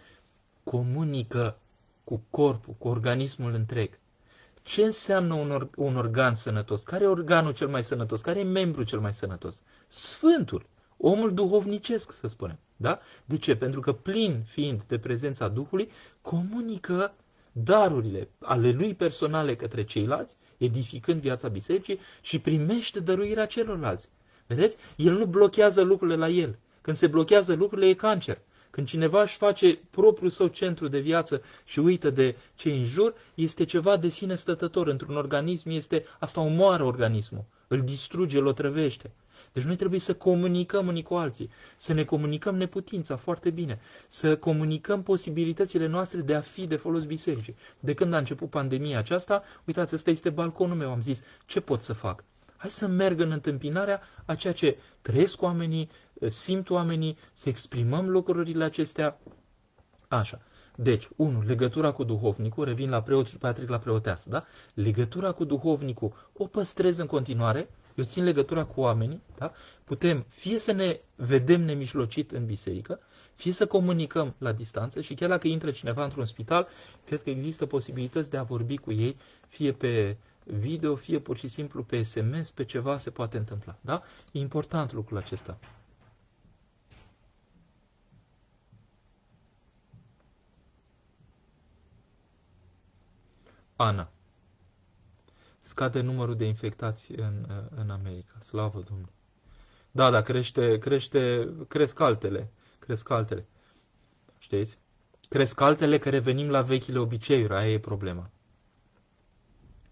comunică cu corpul, cu organismul întreg. Ce înseamnă un, or- un organ sănătos? Care e organul cel mai sănătos? Care e membrul cel mai sănătos? Sfântul, omul duhovnicesc, să spunem. Da? De ce? Pentru că plin fiind de prezența Duhului, comunică darurile ale lui personale către ceilalți, edificând viața bisericii și primește dăruirea celorlalți. Vedeți? El nu blochează lucrurile la el. Când se blochează lucrurile, e cancer. Când cineva își face propriul său centru de viață și uită de cei în jur, este ceva de sine stătător. Într-un organism este, asta omoară organismul, îl distruge, îl otrăvește. Deci noi trebuie să comunicăm unii cu alții, să ne comunicăm neputința foarte bine, să comunicăm posibilitățile noastre de a fi de folos bisericii. De când a început pandemia aceasta, uitați, ăsta este balconul meu, am zis, ce pot să fac? Hai să merg în întâmpinarea a ceea ce trăiesc oamenii, simt oamenii, să exprimăm lucrurile acestea. Așa. Deci, unu, legătura cu duhovnicul, revin la preot și după aia trec la preoteasă, da? Legătura cu duhovnicul o păstrez în continuare, eu țin legătura cu oamenii, da? Putem fie să ne vedem nemijlocit în biserică, fie să comunicăm la distanță și chiar dacă intră cineva într-un spital, cred că există posibilități de a vorbi cu ei, fie pe video, fie pur și simplu pe S M S, pe ceva se poate întâmpla, da? E important lucrul acesta. Ana. Scade numărul de infectați în, în America. Slavă Domnului. Da, da, crește, crește, cresc altele. Cresc altele. Știți? Cresc altele că revenim la vechile obiceiuri. Aia e problema.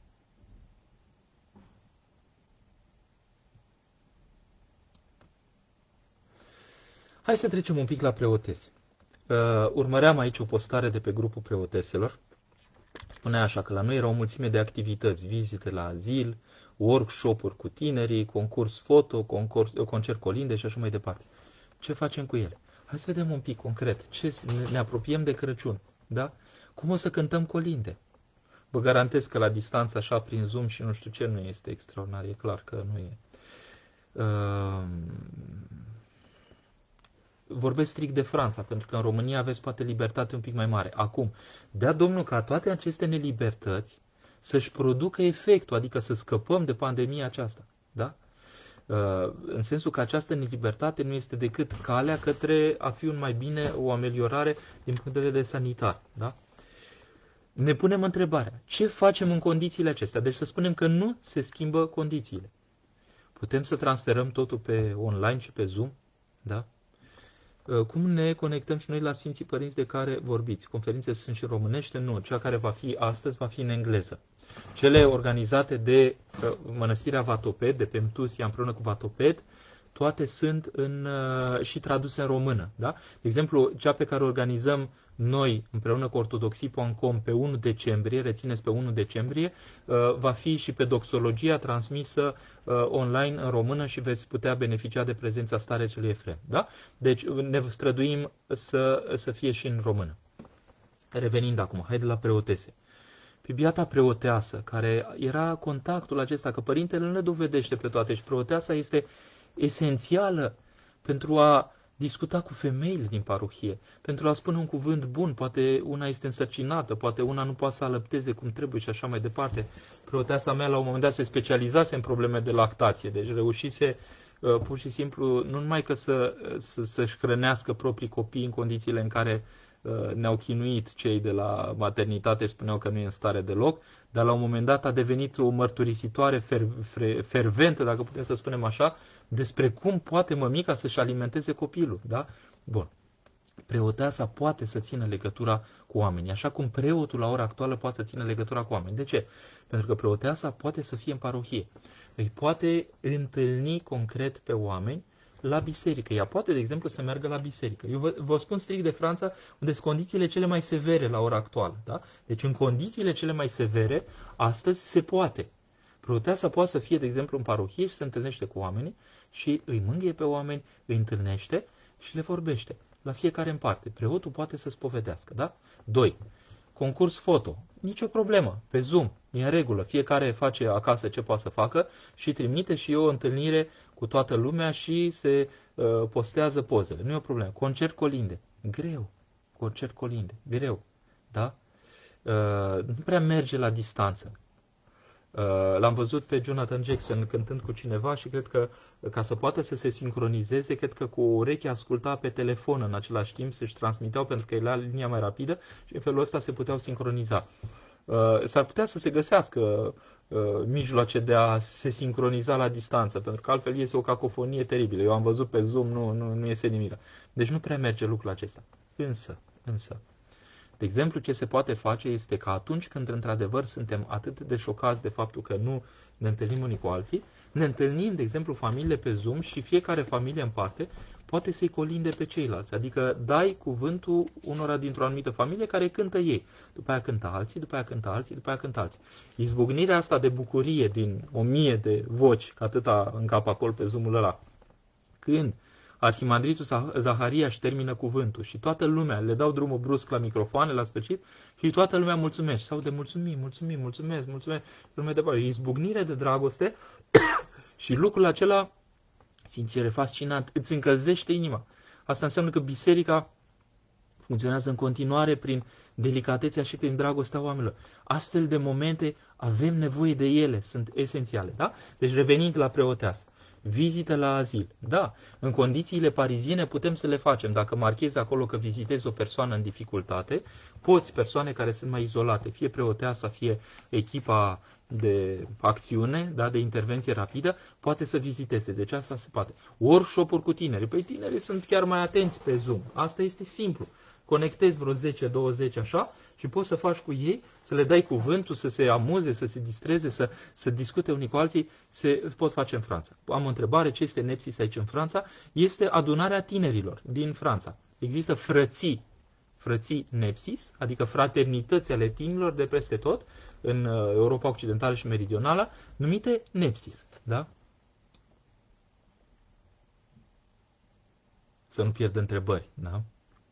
Hai să trecem un pic la preotese. Uh, urmăream aici o postare de pe grupul preoteselor. Spunea așa că la noi era o mulțime de activități, vizite la azil, workshop-uri cu tinerii, concurs foto, concurs, concert colinde și așa mai departe. Ce facem cu ele? Hai să vedem un pic concret. Ce, ne apropiem de Crăciun, da? Cum o să cântăm colinde? Vă garantez că la distanță, așa, prin Zoom și nu știu ce, nu este extraordinar, e clar că nu e. Uh... Vorbesc strict de Franța, pentru că în România aveți poate libertate un pic mai mare. Acum, dea Domnul ca toate aceste nelibertăți să-și producă efectul, adică să scăpăm de pandemia aceasta. Da? În sensul că această nelibertate nu este decât calea către a fi un mai bine, o ameliorare din punct de vedere sanitar. Da? Ne punem întrebarea, ce facem în condițiile acestea? Deci să spunem că nu se schimbă condițiile. Putem să transferăm totul pe online și pe Zoom? Da? Cum ne conectăm și noi la Sfinții Părinți de care vorbiți? Conferințe sunt și românește? Nu. Cea care va fi astăzi va fi în engleză. Cele organizate de Mănăstirea Vatoped, de pe Mtusia împreună cu Vatoped, toate sunt în, și traduse în română. Da? De exemplu, cea pe care o organizăm noi împreună cu ortodoxii punct com pe unu decembrie, rețineți pe unu decembrie, va fi și pe doxologia transmisă online în română și veți putea beneficia de prezența starețului Efrem. Da? Deci ne străduim să, să fie și în română. Revenind acum, haide la preotese. Pe biata preoteasă, care era contactul acesta, că părintele nu le dovedește pe toate și preoteasa este esențială pentru a discuta cu femeile din parohie, pentru a spune un cuvânt bun, poate una este însărcinată, poate una nu poate să alăpteze cum trebuie și așa mai departe. Preoteasa mea la un moment dat se specializase în probleme de lactație, deci reușise uh, pur și simplu nu numai că să, să, să-și hrănească proprii copii în condițiile în care uh, ne-au chinuit cei de la maternitate, spuneau că nu e în stare deloc, dar la un moment dat a devenit o mărturisitoare fer, fer, ferventă, dacă putem să spunem așa, despre cum poate mămica să-și alimenteze copilul. Da? Bun. Preoteasa poate să țină legătura cu oamenii, așa cum preotul la ora actuală poate să țină legătura cu oamenii. De ce? Pentru că preoteasa poate să fie în parohie. Îi poate întâlni concret pe oameni la biserică. Ea poate, de exemplu, să meargă la biserică. Eu vă, vă spun strict de Franța, unde sunt condițiile cele mai severe la ora actuală. Da? Deci în condițiile cele mai severe, astăzi se poate. Preoteasa poate să fie, de exemplu, în parohie și se întâlnește cu oamenii și îi mângâie pe oameni, îi întâlnește și le vorbește. La fiecare în parte. Preotul poate să spovedească. Da? doi. Concurs foto. Nicio problemă. Pe Zoom. E în regulă. Fiecare face acasă ce poate să facă și trimite și o întâlnire cu toată lumea și se uh, postează pozele. Nu e o problemă. Concert colinde. Greu. Concert colinde. Greu. Da? Uh, nu prea merge la distanță. L-am văzut pe Jonathan Jackson cântând cu cineva și cred că ca să poată să se sincronizeze, cred că cu o ureche asculta pe telefon în același timp, să-și transmiteau pentru că era linia mai rapidă și în felul ăsta se puteau sincroniza. S-ar putea să se găsească mijloace de a se sincroniza la distanță, pentru că altfel este o cacofonie teribilă. Eu am văzut pe Zoom, nu, nu, nu iese nimic. Deci nu prea merge lucrul acesta. Însă, însă, de exemplu, ce se poate face este că atunci când într-adevăr suntem atât de șocați de faptul că nu ne întâlnim unii cu alții, ne întâlnim, de exemplu, familiile pe Zoom și fiecare familie în parte poate să-i colinde pe ceilalți. Adică dai cuvântul unora dintr-o anumită familie care cântă ei. După aia cântă alții, după aia cântă alții, după aia cântă alții. Izbucnirea asta de bucurie din o mie de voci, că atâta încap acolo pe Zoom-ul ăla, când Arhimandritul Zaharia își termină cuvântul și toată lumea le dau drumul brusc la microfoane la sfârșit și toată lumea mulțumește. Sau de mulțumim, mulțumim, mulțumesc, mulțumesc. Lumea de bani. Izbucnire de dragoste și lucrul acela, sincer, e fascinant, îți încălzește inima. Asta înseamnă că biserica funcționează în continuare prin delicatețea și prin dragostea oamenilor. Astfel de momente avem nevoie de ele, sunt esențiale. Da? Deci revenind la preoteasă. Vizită la azil. Da, în condițiile pariziene putem să le facem. Dacă marchezi acolo că vizitezi o persoană în dificultate, poți, persoane care sunt mai izolate, fie preoteasa, fie echipa de acțiune, da, de intervenție rapidă, poate să viziteze. Deci asta se poate. Workshop-uri cu tineri. Păi tinerii sunt chiar mai atenți pe Zoom. Asta este simplu. conectezi vreo zece douăzeci așa și poți să faci cu ei, să le dai cuvântul, să se amuze, să se distreze, să, să discute unii cu alții, se pot face în Franța. Am o întrebare, ce este Nepsis aici în Franța? Este adunarea tinerilor din Franța. Există frății, frății Nepsis, adică fraternități ale tinerilor de peste tot, în Europa Occidentală și Meridională, numite Nepsis. Da? Să nu pierd întrebări. Da?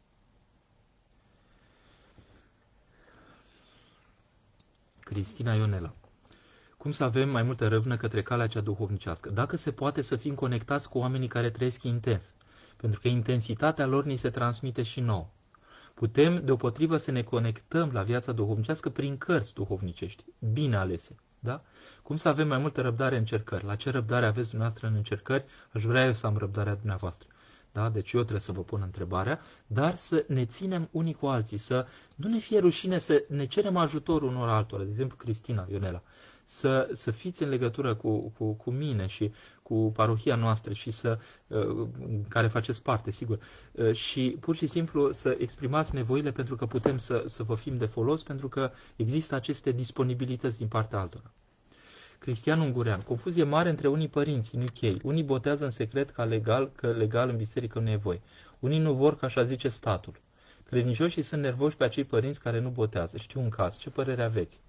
Cristina Ionela. Cum să avem mai multă râvnă către calea cea duhovnicească? Dacă se poate să fim conectați cu oamenii care trăiesc intens. Pentru că intensitatea lor ni se transmite și nouă. Putem, deopotrivă, să ne conectăm la viața duhovnicească prin cărți duhovnicești, bine alese. Da? Cum să avem mai multă răbdare în încercări? La ce răbdare aveți dumneavoastră în încercări? Aș vrea eu să am răbdarea dumneavoastră. Da? Deci eu trebuie să vă pun întrebarea, dar să ne ținem unii cu alții, să nu ne fie rușine să ne cerem ajutorul unor altora. De exemplu, Cristina Ionela. Să, să fiți în legătură cu, cu, cu mine și cu parohia noastră și să, uh, care faceți parte, sigur, uh, și pur și simplu să exprimați nevoile pentru că putem să, să vă fim de folos, pentru că există aceste disponibilități din partea altora. Cristian Ungurean. Confuzie mare între unii părinți în U K. Unii botează în secret ca legal, că legal în biserică nu e voie. Unii nu vor, ca așa zice statul. Credincioșii sunt nervoși pe acei părinți care nu botează. Știu un caz. Ce părere aveți?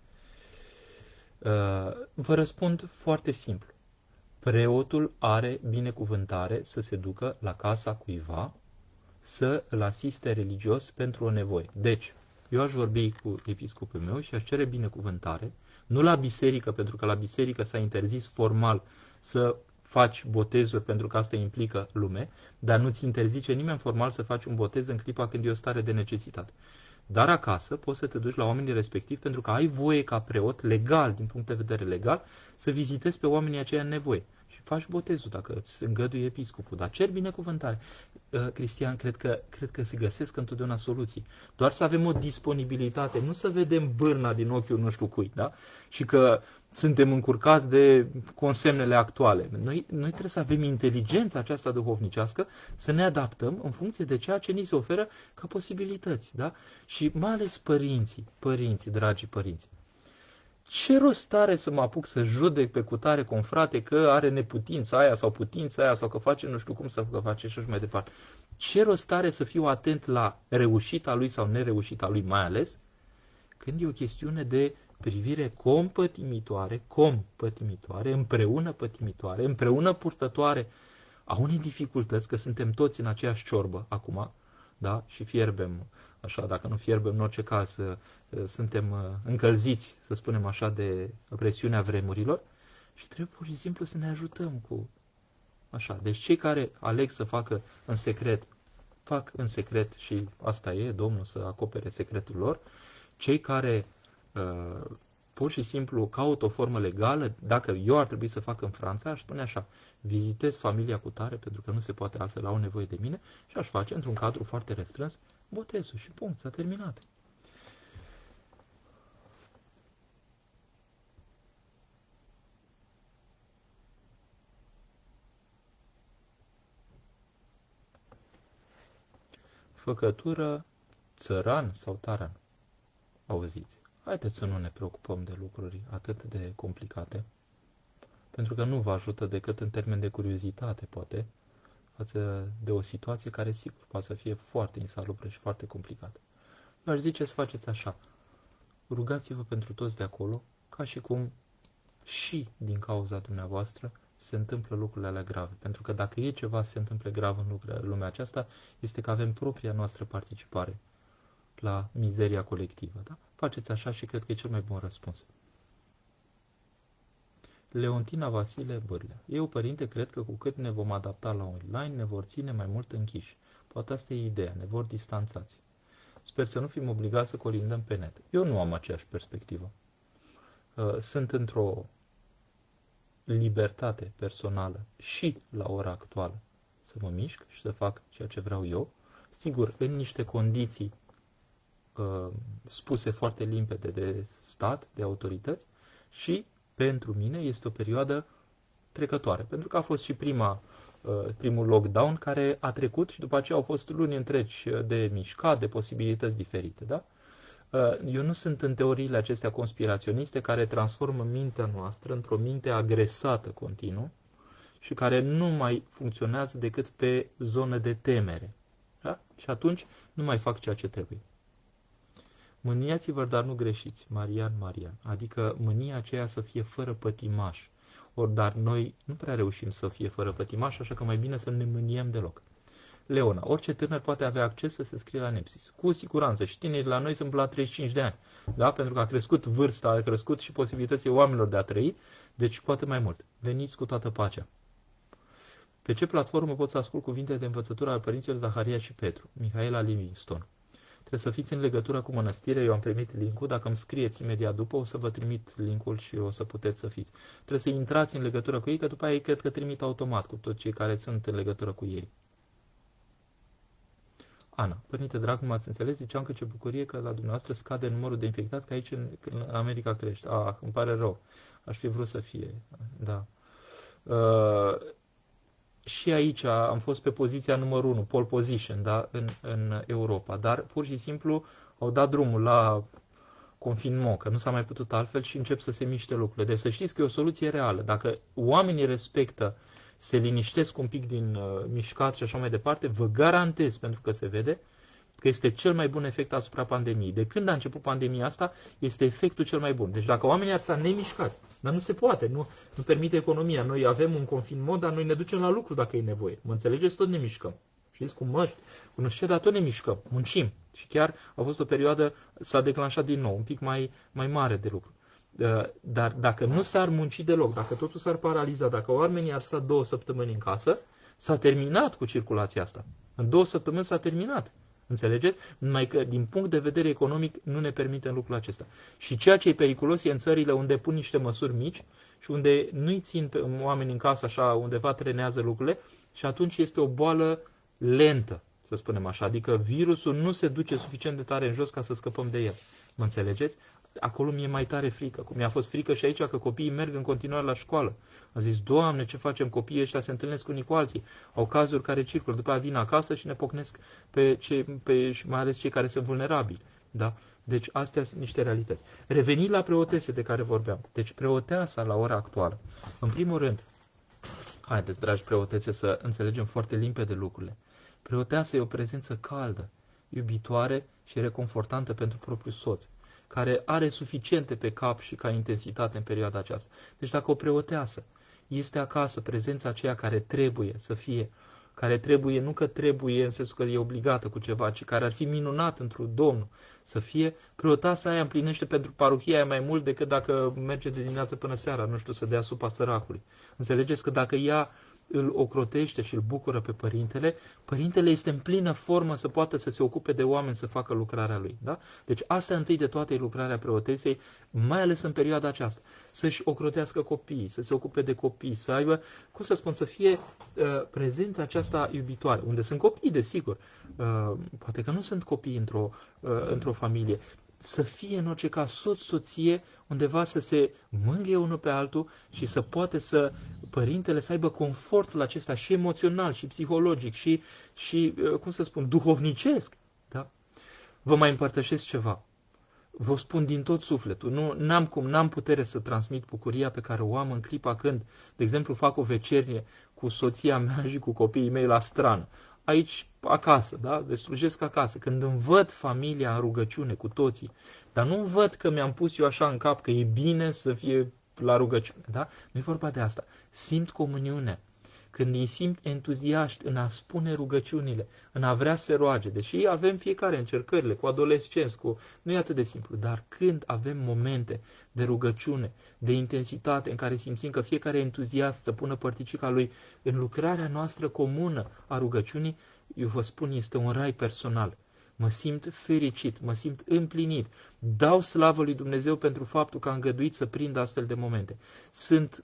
Vă răspund foarte simplu. Preotul are binecuvântare să se ducă la casa cuiva să îl asiste religios pentru o nevoie. Deci, eu aș vorbi cu episcopul meu și aș cere binecuvântare, nu la biserică, pentru că la biserică s-a interzis formal să faci botezuri, pentru că asta implică lume, dar nu-ți interzice nimeni formal să faci un botez în clipa când e o stare de necesitate. Dar acasă poți să te duci la oamenii respectivi pentru că ai voie ca preot, legal, din punct de vedere legal, să vizitezi pe oamenii aceia în nevoie. Și faci botezul dacă îți îngăduie episcopul. Dar cer binecuvântare. Cristian, cred că, cred că se găsesc întotdeauna soluții. Doar să avem o disponibilitate, nu să vedem bârna din ochiul nu știu cui, da? Și că suntem încurcați de consemnele actuale. Noi, noi trebuie să avem inteligența aceasta duhovnicească, să ne adaptăm în funcție de ceea ce ni se oferă ca posibilități. Da? Și mai ales părinții, părinții, dragii părinți. Ce rost are să mă apuc să judec pe cutare confrate că are neputința aia sau putința aia sau că face nu știu cum să că face și așa mai departe. Ce rost are să fiu atent la reușita lui sau nereușita lui, mai ales când e o chestiune de privire compătimitoare, compătimitoare, împreună pătimitoare, împreună purtătoare a unei dificultăți, că suntem toți în aceeași ciorbă acum, da? Și fierbem, așa, dacă nu fierbem, în orice caz, suntem încălziți, să spunem așa, de presiunea vremurilor și trebuie pur și simplu să ne ajutăm cu așa. Deci cei care aleg să facă în secret, fac în secret și asta e, Domnul să acopere secretul lor. Cei care uh, pur și simplu caută o formă legală, dacă eu ar trebui să fac în Franța, aș spune așa, vizitez familia cu tare, pentru că nu se poate altfel, au nevoie de mine, și aș face într-un cadru foarte restrâns botezul și punct, s-a terminat. Făcătură, țăran sau taran. Auziți, haideți să nu ne preocupăm de lucruri atât de complicate, pentru că nu vă ajută decât în termen de curiozitate, poate, față de o situație care, sigur, poate să fie foarte insalubră și foarte complicată. Eu aș zice să faceți așa, rugați-vă pentru toți de acolo, ca și cum și din cauza dumneavoastră se întâmplă lucrurile alea grave. Pentru că dacă e ceva să se întâmple grav în lumea aceasta, este că avem propria noastră participare la mizeria colectivă. Da? Faceți așa și cred că e cel mai bun răspuns. Leontina Vasile Bârlea. Eu, părinte, cred că cu cât ne vom adapta la online, ne vor ține mai mult închiși. Poate asta e ideea, ne vor distanțați. Sper să nu fim obligați să colindăm pe net. Eu nu am aceeași perspectivă. Sunt într-o libertate personală și la ora actuală să mă mișc și să fac ceea ce vreau eu. Sigur, în niște condiții spuse foarte limpede de stat, de autorități, și pentru mine este o perioadă trecătoare, pentru că a fost și prima primul lockdown care a trecut și după aceea au fost luni întregi de mișcat, de posibilități diferite. Da? Eu nu sunt în teoriile acestea conspiraționiste care transformă mintea noastră într-o minte agresată continuu și care nu mai funcționează decât pe zonă de temere. Da? Și atunci nu mai fac ceea ce trebuie. Mâniați-vă, dar nu greșiți, Marian Marian, adică mânia aceea să fie fără pătimaș. Ori, dar noi nu prea reușim să fie fără pătimaș, așa că mai bine să nu ne mâniem deloc. Leona, orice tânăr poate avea acces să se scrie la Nepsis. Cu siguranță. Și tinerii la noi sunt la treizeci și cinci de ani. Da? Pentru că a crescut vârsta, a crescut și posibilitățile oamenilor de a trăi, deci poate mai mult. Veniți cu toată pacea. Pe ce platformă pot să ascult cuvinte de învățătură al părinților Zaharia și Petru? Mihaela Livingstone. Trebuie să fiți în legătură cu mănăstirea, eu am primit link-ul, dacă îmi scrieți imediat după, o să vă trimit link-ul și o să puteți să fiți. Trebuie să intrați în legătură cu ei, că după aia ei cred că trimit automat cu toți cei care sunt în legătură cu ei. Ana, părinte drag, cum ați înțeles, ziceam că ce bucurie că la dumneavoastră scade numărul de infectați, că aici în, în America crește. Ah, îmi pare rău. Aș fi vrut să fie. Da. Uh, și aici am fost pe poziția numărul unu, pole position, da, în, în Europa. Dar pur și simplu au dat drumul la confinement, că nu s-a mai putut altfel și încep să se miște lucrurile. Deci să știți că e o soluție reală. Dacă oamenii respectă, se liniștesc un pic din uh, mișcat și așa mai departe, vă garantez, pentru că se vede, că este cel mai bun efect asupra pandemiei. De când a început pandemia asta, este efectul cel mai bun. Deci dacă oamenii ar sta nemișcați, dar nu se poate, nu, nu permite economia. Noi avem un confinement, dar noi ne ducem la lucru dacă e nevoie. Mă înțelegeți? Tot ne mișcăm. Știți, cu măști, cu nu știu, dar tot ne mișcăm, muncim. Și chiar a fost o perioadă, s-a declanșat din nou, un pic mai, mai mare de lucru. Dar dacă nu s-ar munci deloc, dacă totul s-ar paraliza, dacă oamenii ar sta două săptămâni în casă, s-a terminat cu circulația asta. În două săptămâni s-a terminat. Înțelegeți? Numai că din punct de vedere economic nu ne permite lucrul acesta. Și ceea ce e periculos e în țările unde pun niște măsuri mici și unde nu-i țin pe oameni în casă așa, undeva trenează lucrurile și atunci este o boală lentă, să spunem așa. Adică virusul nu se duce suficient de tare în jos ca să scăpăm de el. Mă înțelegeți? Acolo mi-e mai tare frică. Cum mi-a fost frică și aici că copiii merg în continuare la școală. Am zis, Doamne, ce facem? Copiii ăștia se întâlnesc unii cu alții. Au cazuri care circulă. După aia vin acasă și ne pocnesc pe cei, pe, și mai ales cei care sunt vulnerabili. Da? Deci astea sunt niște realități. Revenind la preotese de care vorbeam. Deci preoteasa la ora actuală. În primul rând, haideți, dragi preotese, să înțelegem foarte limpede lucrurile. Preoteasa e o prezență caldă, iubitoare și reconfortantă pentru propriul soț, care are suficiente pe cap și ca intensitate în perioada aceasta. Deci dacă o preoteasă este acasă, prezența aceea care trebuie să fie, care trebuie, nu că trebuie în sensul că e obligată cu ceva, ci care ar fi minunat într-un Domn să fie, preoteasa aia împlinește pentru parohia aia mai mult decât dacă merge de dimineață până seara, nu știu, să dea supa săracului. Înțelegeți că dacă ea îl ocrotește și îl bucură pe părintele, părintele este în plină formă să poată să se ocupe de oameni, să facă lucrarea lui. Da? Deci asta întâi de toate e lucrarea preotesei, mai ales în perioada aceasta. Să-și ocrotească copiii, să se ocupe de copii, să aibă, cum să spun, să fie uh, prezența aceasta iubitoare. Unde sunt copii, desigur. Uh, poate că nu sunt copii într-o, uh, într-o familie. Să fie în orice caz soț-soție, undeva să se mângâie unul pe altul și să poate să, părintele să aibă confortul acesta și emoțional, și psihologic, și, și cum să spun, duhovnicesc. Da? Vă mai împărtășesc ceva. Vă spun din tot sufletul. Nu n-am cum, n-am putere să transmit bucuria pe care o am în clipa când, de exemplu, fac o vecernie cu soția mea și cu copiii mei la strană. Aici, acasă, da? Deci slujesc acasă. Când îmi văd familia în rugăciune cu toții, dar nu văd că mi-am pus eu așa în cap că e bine să fie la rugăciune, da? Nu e vorba de asta. Simt comuniune. Când îi simt entuziaști în a spune rugăciunile, în a vrea să se roage, deși avem fiecare încercările cu adolescenți, cu... nu e atât de simplu, dar când avem momente de rugăciune, de intensitate, în care simțim că fiecare entuziast să pună părticica lui în lucrarea noastră comună a rugăciunii, eu vă spun, este un rai personal. Mă simt fericit, mă simt împlinit. Dau slavă lui Dumnezeu pentru faptul că a îngăduit să prind astfel de momente. Sunt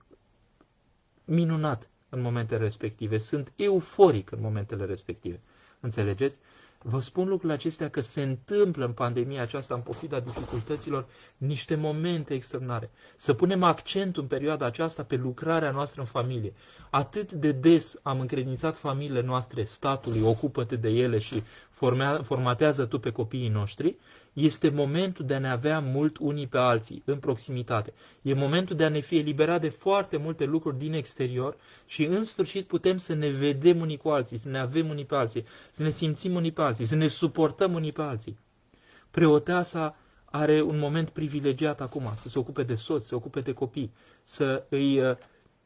minunat în momentele respective. Sunt euforic în momentele respective. Înțelegeți? Vă spun lucrurile acestea că se întâmplă în pandemia aceasta, în pofida dificultăților, niște momente extraordinare. Să punem accentul în perioada aceasta pe lucrarea noastră în familie. Atât de des am încredințat familiile noastre statului, ocupă-te de ele și formatează tu pe copiii noștri, este momentul de a ne avea mult unii pe alții, în proximitate. E momentul de a ne fi eliberat de foarte multe lucruri din exterior și în sfârșit putem să ne vedem unii cu alții, să ne avem unii pe alții, să ne simțim unii pe alții, să ne suportăm unii pe alții. Preoteasa are un moment privilegiat acum, să se ocupe de soț, să se ocupe de copii, să îi,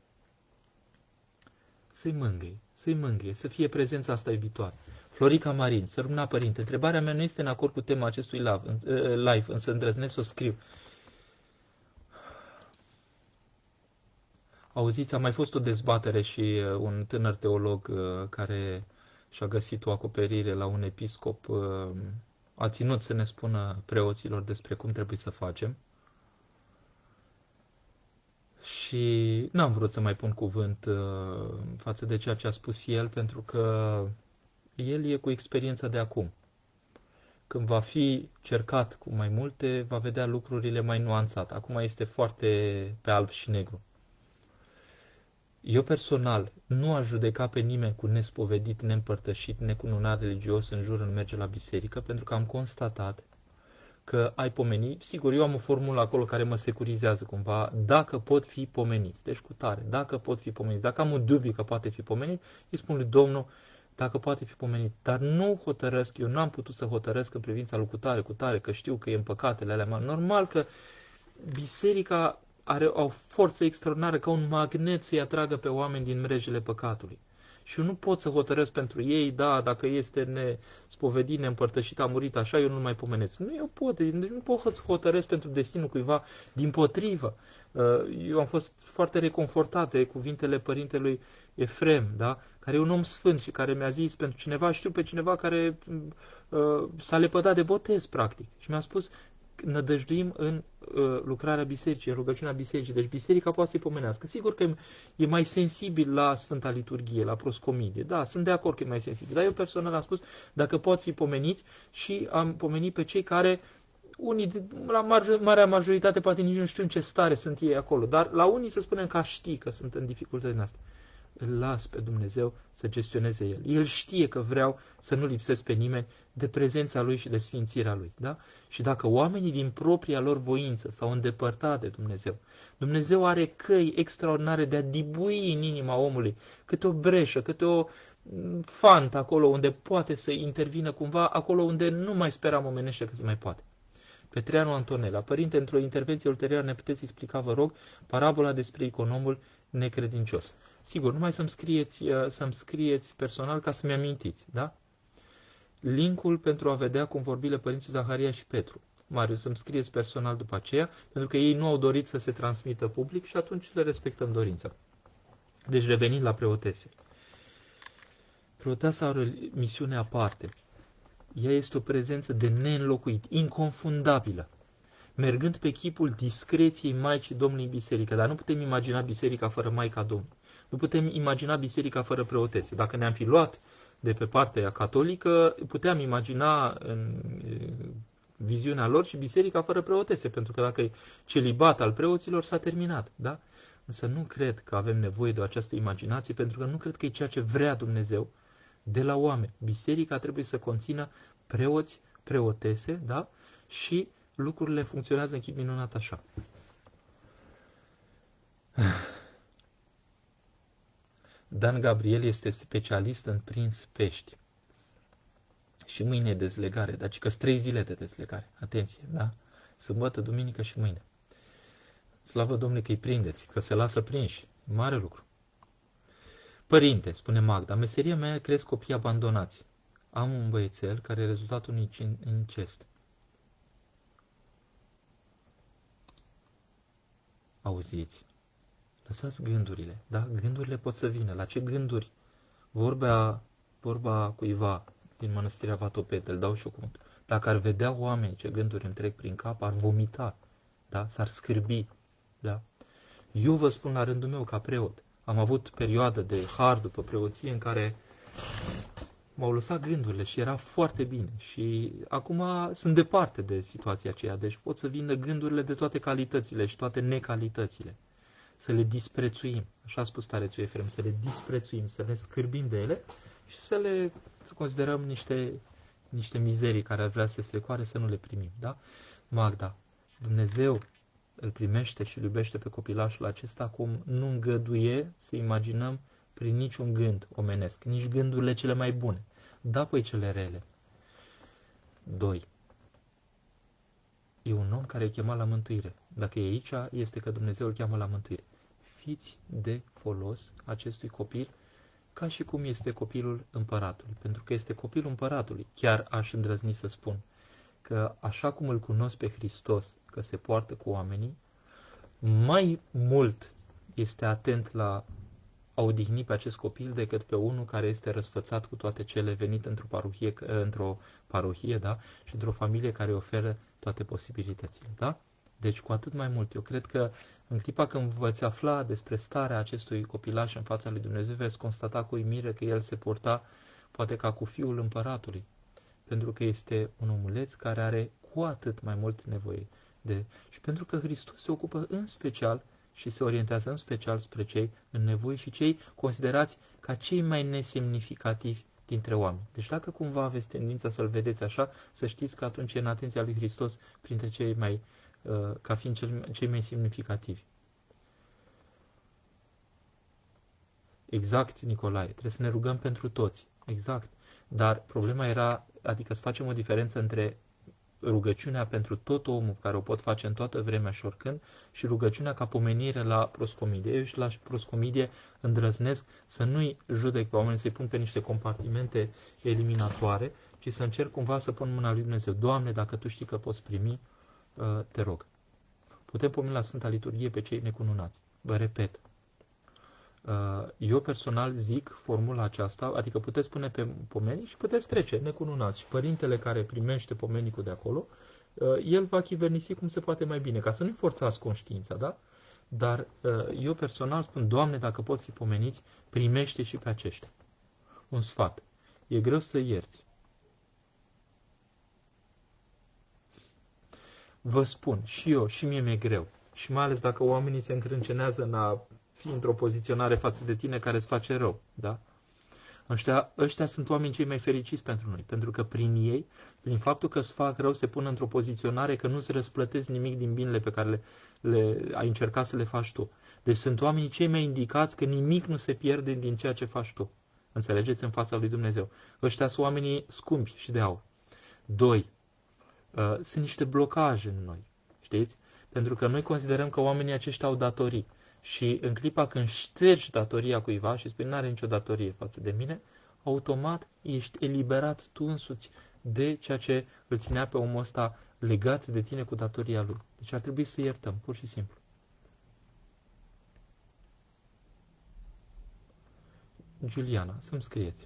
să-i mângâie, să-i mângâie, să fie prezența asta iubitoare. Florica Marin, sărmâna părinte, întrebarea mea nu este în acord cu tema acestui live, însă îndrăznesc să o scriu. Auziți, a mai fost o dezbatere și un tânăr teolog care și-a găsit o acoperire la un episcop, a ținut să ne spună preoților despre cum trebuie să facem. Și n-am vrut să mai pun cuvânt față de ceea ce a spus el, pentru că el e cu experiența de acum. Când va fi cercat cu mai multe, va vedea lucrurile mai nuanțate. Acum este foarte pe alb și negru. Eu personal nu aș judeca pe nimeni cu nespovedit, neîmpărtășit, necununat religios în jur în merge la biserică, pentru că am constatat că ai pomeni. Sigur, eu am o formulă acolo care mă securizează cumva, dacă pot fi pomeniți, deci cu tare, dacă pot fi pomeniți, dacă am un dubiu că poate fi pomenit, îi spun lui Domnul, dacă poate fi pomenit, dar nu hotărăsc, eu nu am putut să hotărăsc în privința lui cutare, cutare, că știu că e în păcatele alea mari. Normal că biserica are o forță extraordinară, ca un magnet să-i atragă pe oameni din mrejele păcatului. Și eu nu pot să hotărăsc pentru ei, da, dacă este nespovedit, neîmpărtășit, a murit așa, eu nu mai pomenesc. Nu, eu pot, deci nu pot să hotărăsc pentru destinul cuiva, dimpotrivă. Eu am fost foarte reconfortat de cuvintele părintelui Efrem, da, care e un om sfânt și care mi-a zis pentru cineva, știu pe cineva care uh, s-a lepădat de botez, practic. Și mi-a spus, nădăjduim în uh, lucrarea bisericii, în rugăciunea bisericii. Deci biserica poate să-i pomenească. Sigur că e mai sensibil la Sfânta Liturghie, la proscomidie. Da, sunt de acord că e mai sensibil. Dar eu personal am spus, dacă pot fi pomeniți, și am pomenit pe cei care, unii, la marea majoritate, poate nici nu știu în ce stare sunt ei acolo. Dar la unii să spunem că aș ști că sunt în dificultăți din astea. Îl las pe Dumnezeu să gestioneze El. El știe că vreau să nu lipsesc pe nimeni de prezența Lui și de sfințirea Lui. Da? Și dacă oamenii din propria lor voință s-au îndepărtat de Dumnezeu, Dumnezeu are căi extraordinare de a dibui în inima omului câte o breșă, câte o fantă acolo unde poate să intervină cumva, acolo unde nu mai speram omenește că se mai poate. Petreanu Antonela, părinte, într-o intervenție ulterioară ne puteți explica, vă rog, parabola despre economul necredincios. Sigur, numai să-mi scrieți, să-mi scrieți personal ca să-mi amintiți, da? Linkul pentru a vedea cum vorbile părinții Zaharia și Petru. Marius, să-mi scrieți personal după aceea, pentru că ei nu au dorit să se transmită public și atunci le respectăm dorința. Deci revenind la preotese. Preoteasa are o misiune aparte. Ea este o prezență de neînlocuit, inconfundabilă, mergând pe chipul discreției Maicii Domnului în biserică. Dar nu putem imagina biserica fără Maica Domnului. Nu putem imagina biserica fără preotese. Dacă ne-am fi luat de pe partea catolică, puteam imagina în viziunea lor și biserica fără preotese, pentru că dacă e celibat al preoților, s-a terminat. Da? Însă nu cred că avem nevoie de această imaginație, pentru că nu cred că e ceea ce vrea Dumnezeu de la oameni. Biserica trebuie să conțină preoți, preotese, da? Și lucrurile funcționează în chip minunat așa. Dan Gabriel este specialist în prins pești. Și mâine e dezlegare, dar că trei zile de dezlegare. Atenție, da? Sâmbătă, duminică și mâine. Slavă Domnului că îi prindeți, că se lasă prinși. Mare lucru. Părinte, spune Magda, meseria mea cresc copii abandonați. Am un băiețel care e rezultatul unui incest. Auziți? Lăsați gândurile, da? Gândurile pot să vină. La ce gânduri? Vorba, vorba cuiva din mănăstirea Vatopede, îl dau și eu cuvânt. Dacă ar vedea oameni ce gânduri îmi trec prin cap, ar vomita, da? S-ar scârbi, da? Eu vă spun la rândul meu ca preot. Am avut perioadă de har după preoție în care m-au lăsat gândurile și era foarte bine. Și acum sunt departe de situația aceea, deci pot să vină gândurile de toate calitățile și toate necalitățile. Să le disprețuim, așa a spus Starețul Efrem, să le disprețuim, să ne scârbim de ele și să le să considerăm niște, niște mizerii care ar vrea să se strecoare, să nu le primim. Da? Magda, Dumnezeu îl primește și îl iubește pe copilașul acesta, cum nu îngăduie să imaginăm prin niciun gând omenesc, nici gândurile cele mai bune. Da, păi cele rele. Doi. E un om care e chemat la mântuire. Dacă e aici, este că Dumnezeu îl cheamă la mântuire. Fiți de folos acestui copil ca și cum este copilul împăratului. Pentru că este copilul împăratului. Chiar aș îndrăzni să spun că așa cum îl cunosc pe Hristos, că se poartă cu oamenii, mai mult este atent la a odihni pe acest copil decât pe unul care este răsfățat cu toate cele venit într-o parohie, într-o parohie, da? Și într-o familie care oferă toate posibilitățile, da? Deci cu atât mai mult. Eu cred că în clipa când veți afla despre starea acestui copilaș în fața lui Dumnezeu, veți constata cu uimire că el se porta poate ca cu fiul împăratului. Pentru că este un omuleț care are cu atât mai mult nevoie de... Și pentru că Hristos se ocupă în special și se orientează în special spre cei în nevoie și cei considerați ca cei mai nesemnificativi dintre oameni. Deci dacă cumva aveți tendința să-L vedeți așa, să știți că atunci e în atenția lui Hristos printre cei mai, uh, ca fiind cel, cei mai semnificativi. Exact, Nicolae, trebuie să ne rugăm pentru toți. Exact. Dar problema era, adică să facem o diferență între rugăciunea pentru tot omul care o pot face în toată vremea și oricând și rugăciunea ca pomenire la proscomidie. Eu și la proscomidie îndrăznesc să nu-i judec pe oameni, să-i pun pe niște compartimente eliminatoare, ci să încerc cumva să pun mâna lui Dumnezeu. Doamne, dacă Tu știi că poți primi, te rog. Putem pomeni la Sfânta Liturghie pe cei necununați. Vă repet, eu personal zic formula aceasta, adică puteți pune pe pomeni și puteți trece, necununați. Și părintele care primește pomenicul de acolo, el va chivernisi cum se poate mai bine, ca să nu-i forțați conștiința, da? Dar eu personal spun, Doamne, dacă pot fi pomeniți, primește și pe aceștia. Un sfat. E greu să ierți. Vă spun, și eu, și mie mi-e greu. Și mai ales dacă oamenii se încrâncenează în a fi într-o poziționare față de tine care îți face rău, da? Ăștia, ăștia sunt oamenii cei mai fericiți pentru noi, pentru că prin ei, prin faptul că îți fac rău, se pun într-o poziționare că nu-ți răsplătesc nimic din binele pe care le, le ai încercat să le faci tu. Deci sunt oamenii cei mai indicați că nimic nu se pierde din ceea ce faci tu. Înțelegeți? În fața lui Dumnezeu. Ăștia sunt oamenii scumpi și de aur. Doi, uh, sunt niște blocaje în noi. Știți? Pentru că noi considerăm că oamenii aceștia au datorii. Și în clipa când ștergi datoria cuiva și spui, n-are nicio datorie față de mine, automat ești eliberat tu însuți de ceea ce îl ținea pe omul ăsta legat de tine cu datoria lui. Deci ar trebui să iertăm, pur și simplu. Giuliana, să-mi scrieți.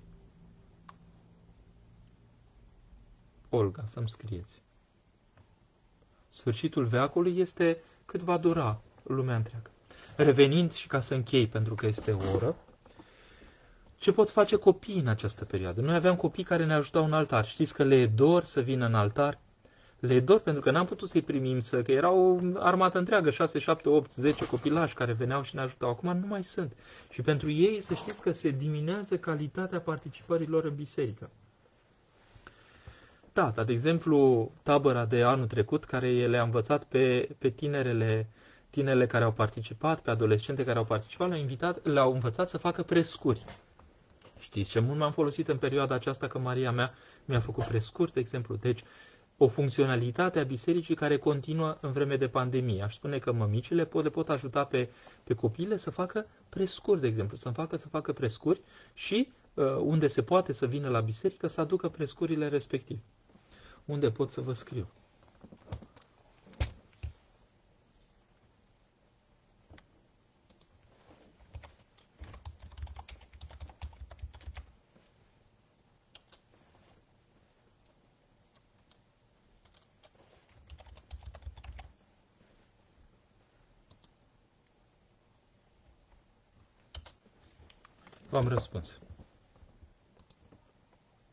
Olga, să-mi scrieți. Sfârșitul veacului este cât va dura lumea întreagă. Revenind și ca să închei, pentru că este o oră, ce pot face copiii în această perioadă? Noi aveam copii care ne ajutau în altar. Știți că le e dor să vină în altar? Le e dor pentru că n-am putut să-i primim, să, că era o armată întreagă, șase, șapte, opt, zece copilași care veneau și ne ajutau. Acum nu mai sunt. Și pentru ei să știți că se diminuează calitatea participării lor în biserică. Da, dar de exemplu, tabăra de anul trecut, care le-a învățat pe, pe tinerele, tinerele care au participat, pe adolescente care au participat, le-au invitat, le-au învățat să facă prescuri. Știți ce mult m-am folosit în perioada aceasta că Maria mea mi-a făcut prescuri, de exemplu. Deci, o funcționalitate a bisericii care continuă în vreme de pandemie. Aș spune că mămicile pot, le pot ajuta pe, pe copiile să facă prescuri, de exemplu, să facă, să facă prescuri și uh, unde se poate să vină la biserică să aducă prescurile respective. Unde pot să vă scriu? V-am răspuns.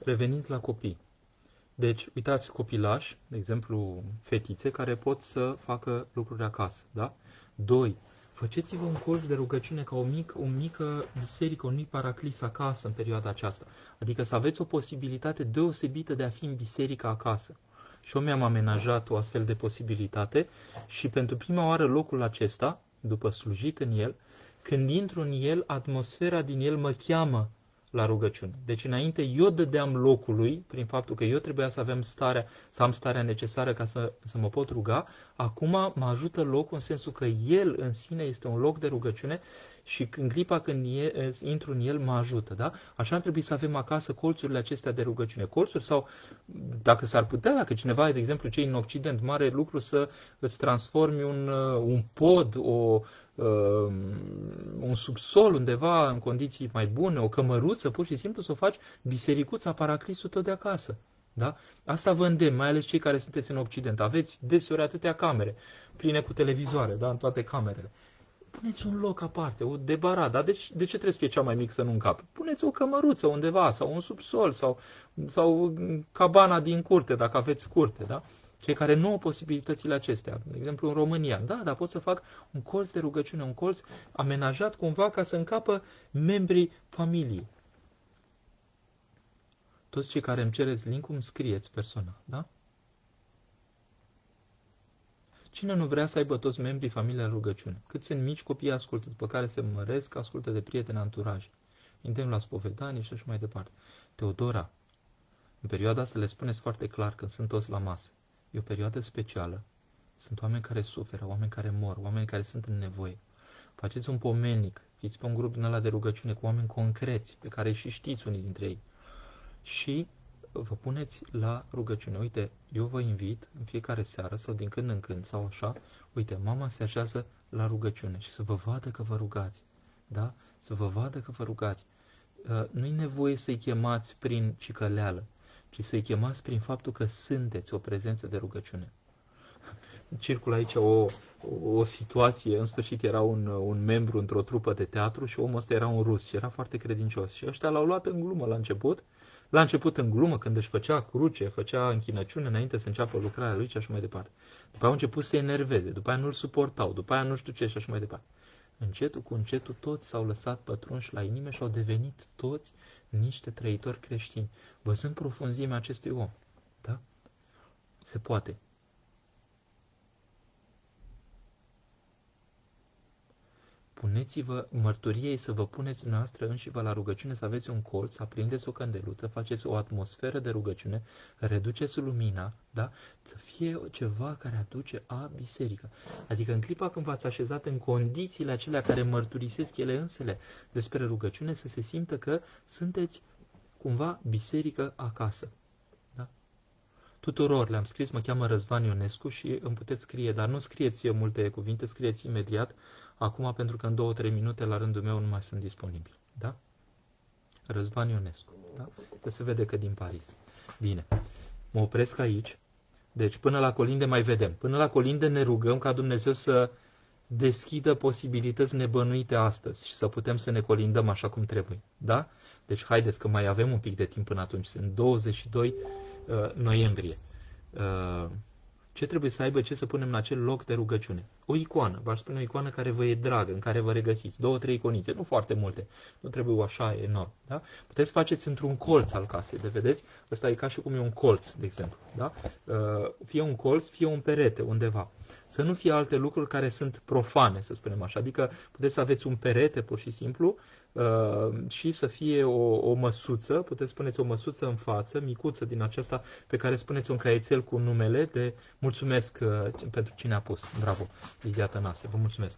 Revenind la copii. Deci, uitați copilași, de exemplu, fetițe, care pot să facă lucruri acasă, da? Doi, faceți-vă un colț de rugăciune ca o, mic, o mică biserică, un mic paraclis acasă în perioada aceasta. Adică să aveți o posibilitate deosebită de a fi în biserică acasă. Și eu mi-am amenajat o astfel de posibilitate și pentru prima oară locul acesta, după slujit în el, când intru în el, atmosfera din el mă cheamă la rugăciune. Deci înainte eu dădeam locului, prin faptul că eu trebuia să avem starea, să am starea necesară ca să, să mă pot ruga, acum mă ajută locul în sensul că el în sine este un loc de rugăciune și în clipa când e, intru în el mă ajută. Da? Așa ar trebui să avem acasă colțurile acestea de rugăciune. Colțuri sau, dacă s-ar putea, dacă cineva, de exemplu, cei în Occident, mare lucru să îți transformi un, un pod, o, un subsol undeva în condiții mai bune, o cămăruță, pur și simplu să o faci bisericuța, paraclisul tău de acasă. Da? Asta vă îndemn, mai ales cei care sunteți în Occident. Aveți deseori atâtea camere, pline cu televizoare, da? În toate camerele. Puneți un loc aparte, o debarat. Dar de ce, de ce trebuie să fie cea mai mică să nu încape? Puneți o cămăruță undeva, sau un subsol, sau, sau cabana din curte, dacă aveți curte. Da? Cei care nu au posibilitățile acestea, de exemplu în România, da, dar pot să fac un colț de rugăciune, un colț amenajat cumva ca să încapă membrii familiei. Toți cei care îmi cereți link-ul, îmi scrieți personal, da? Cine nu vrea să aibă toți membrii familiei în rugăciune? Cât sunt mici copii ascultă, după care se măresc, ascultă de prieteni, anturaj. Indem la spovedanie și așa mai departe. Teodora, în perioada asta le spuneți foarte clar când sunt toți la masă. E o perioadă specială. Sunt oameni care suferă, oameni care mor, oameni care sunt în nevoie. Faceți un pomenic, fiți pe un grup din ăla de rugăciune cu oameni concreți, pe care și știți unii dintre ei. Și vă puneți la rugăciune. Uite, eu vă invit în fiecare seară sau din când în când sau așa, uite, mama se așează la rugăciune și să vă vadă că vă rugați. Da? Să vă vadă că vă rugați. Nu-i nevoie să-i chemați prin cicăleală, ci să-i chemați prin faptul că sunteți o prezență de rugăciune. Circulă aici o, o situație, în sfârșit era un, un membru într-o trupă de teatru și omul ăsta era un rus și era foarte credincios. Și ăștia l-au luat în glumă la început, la început în glumă, când își făcea cruce, făcea închinăciune înainte să înceapă lucrarea lui și așa mai departe. După aia au început să se enerveze, după aia nu-l suportau, după aia nu știu ce și așa mai departe. Încetul cu încetul toți s-au lăsat pătrunși la inimă și au devenit toți niște trăitori creștini, văzând profunzimea acestui om. Da? Se poate. Puneți-vă mărturiei să vă puneți noastră înșivă la rugăciune, să aveți un colț, să aprindeți o candeluță, faceți o atmosferă de rugăciune, reduceți lumina, da? Să fie ceva care aduce a biserică. Adică în clipa când v-ați așezat în condițiile acelea care mărturisesc ele însele despre rugăciune, să se simtă că sunteți cumva biserică acasă. Da? Tuturor le-am scris, mă cheamă Răzvan Ionescu și îmi puteți scrie, dar nu scrieți multe cuvinte, scrieți imediat, acum pentru că în două trei minute la rândul meu nu mai sunt disponibil. Da? Răzvan Ionescu. Da? Că se vede că din Paris. Bine, mă opresc aici. Deci până la colinde mai vedem. Până la colinde ne rugăm ca Dumnezeu să deschidă posibilități nebănuite astăzi și să putem să ne colindăm așa cum trebuie. Da? Deci haideți că mai avem un pic de timp până atunci. Sunt douăzeci și doi noiembrie. Ce trebuie să aibă, ce să punem în acel loc de rugăciune? O icoană, v-aș spune o icoană care vă e dragă, în care vă regăsiți. Două, trei iconițe, nu foarte multe. Nu trebuie așa enorm. Da? Puteți să faceți într-un colț al casei, de vedeți? Ăsta e ca și cum e un colț, de exemplu. Da? Fie un colț, fie un perete undeva. Să nu fie alte lucruri care sunt profane, să spunem așa. Adică puteți să aveți un perete, pur și simplu, și să fie o, o măsuță, puteți spuneți o măsuță în față, micuță din aceasta, pe care spuneți un caietel cu numele de mulțumesc pentru cine a pus. Bravo, Lizia Tănase, vă mulțumesc.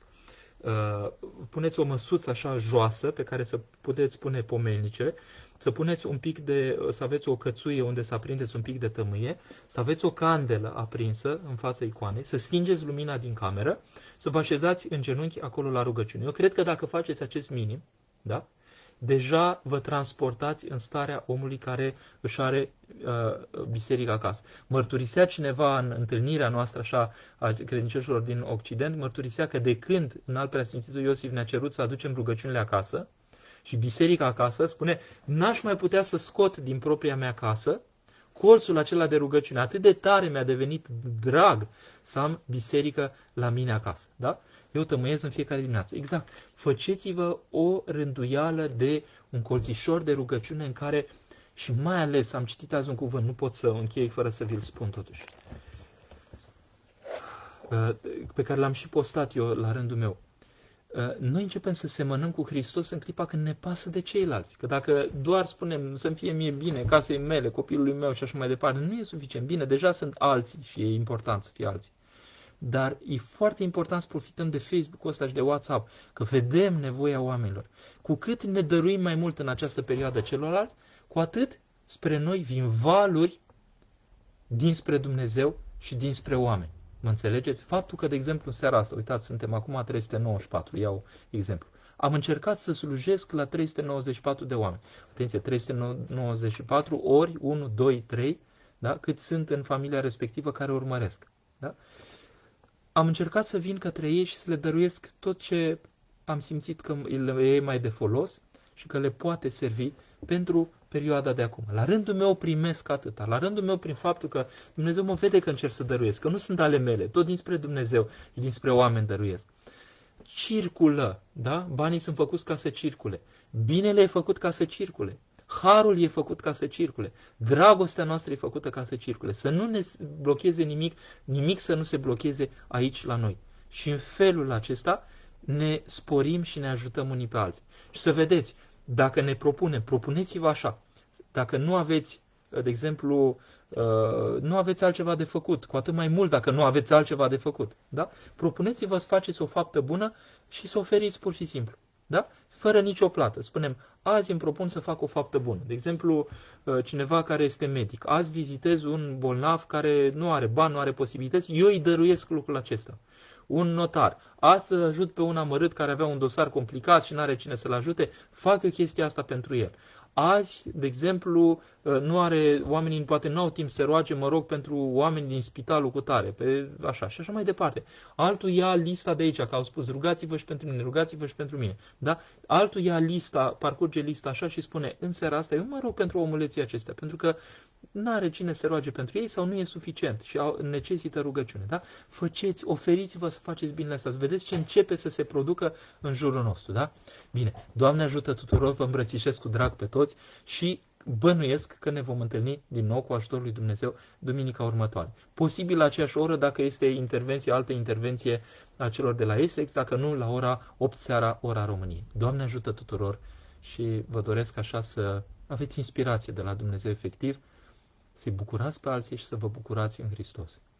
Puneți o măsuță așa joasă, pe care să puteți pune pomelnice, să puneți un pic de, să aveți o cățuie unde să aprindeți un pic de tămâie, să aveți o candelă aprinsă în fața icoanei, să stingeți lumina din cameră, să vă așezați în genunchi acolo la rugăciune. Eu cred că dacă faceți acest minim, da? Deja vă transportați în starea omului care își are uh, biserica acasă. Mărturisea cineva în întâlnirea noastră așa a credincioșilor din Occident, mărturisea că de când în al preasfințitul Iosif ne-a cerut să aducem rugăciunile acasă, Și biserica acasă spune, n-aș mai putea să scot din propria mea casă colțul acela de rugăciune. Atât de tare mi-a devenit drag să am biserică la mine acasă. Da? Eu tămâiez în fiecare dimineață. Exact. Faceți-vă o rânduială de un colțișor de rugăciune în care, și mai ales, am citit azi un cuvânt, nu pot să închei fără să vi-l spun totuși, pe care l-am și postat eu la rândul meu. Noi începem să semănăm cu Hristos în clipa când ne pasă de ceilalți. Că dacă doar spunem să-mi fie mie bine, casei mele, copilului meu și așa mai departe, nu e suficient. Bine, deja sunt alții și e important să fie alții. Dar e foarte important să profităm de Facebook-ul ăsta și de WhatsApp, că vedem nevoia oamenilor. Cu cât ne dăruim mai mult în această perioadă celorlalți, cu atât spre noi vin valuri dinspre Dumnezeu și dinspre oameni. Mă înțelegeți? Faptul că, de exemplu, în seara asta, uitați, suntem acum trei sute nouăzeci și patru, iau exemplu. Am încercat să slujesc la trei sute nouăzeci și patru de oameni. Atenție, trei sute nouăzeci și patru ori unu, doi, trei, da? Cât sunt în familia respectivă care urmăresc. Da? Am încercat să vin către ei și să le dăruiesc tot ce am simțit că le e mai de folos și că le poate servi pentru perioada de acum. La rândul meu primesc atâta. La rândul meu prin faptul că Dumnezeu mă vede că încerc să dăruiesc, că nu sunt ale mele, tot dinspre Dumnezeu și dinspre oameni dăruiesc. Circulă, da? Banii sunt făcuți ca să circule. Binele e făcut ca să circule. Harul e făcut ca să circule. Dragostea noastră e făcută ca să circule. Să nu ne blocheze nimic, nimic să nu se blocheze aici la noi. Și în felul acesta ne sporim și ne ajutăm unii pe alții. Și să vedeți, dacă ne propunem, propuneți-vă așa. Dacă nu aveți, de exemplu, nu aveți altceva de făcut, cu atât mai mult dacă nu aveți altceva de făcut. Da? Propuneți-vă să faceți o faptă bună și să oferiți pur și simplu. Da? Fără nicio plată. Spunem, azi îmi propun să fac o faptă bună. De exemplu, cineva care este medic. Azi vizitez un bolnav care nu are bani, nu are posibilități. Eu îi dăruiesc lucrul acesta. Un notar. Astăzi ajut pe un amărât care avea un dosar complicat și nu are cine să-l ajute. Fac eu chestia asta pentru el. Azi, de exemplu, nu are, oamenii poate nu au timp să roage, mă rog, pentru oameni din spitalul cu tare, pe așa și așa mai departe. Altul ia lista de aici, că au spus, rugați-vă și pentru mine, rugați-vă și pentru mine. Da? Altul ia lista, parcurge lista așa și spune, în seara asta eu mă rog pentru omuleții acestea, pentru că nu are cine să roage pentru ei sau nu e suficient și au, necesită rugăciune. Da? Făceți, oferiți-vă să faceți binele astea, să vedeți ce începe să se producă în jurul nostru. Da? Bine, Doamne ajută tuturor, vă îmbrățișez cu drag pe toți și bănuiesc că ne vom întâlni din nou cu ajutorul lui Dumnezeu duminica următoare. Posibil la aceeași oră, dacă este intervenție, altă intervenție a celor de la Essex, dacă nu, la ora opt seara, ora României. Doamne ajută tuturor și vă doresc așa să aveți inspirație de la Dumnezeu efectiv, să-i bucurați pe alții și să vă bucurați în Hristos.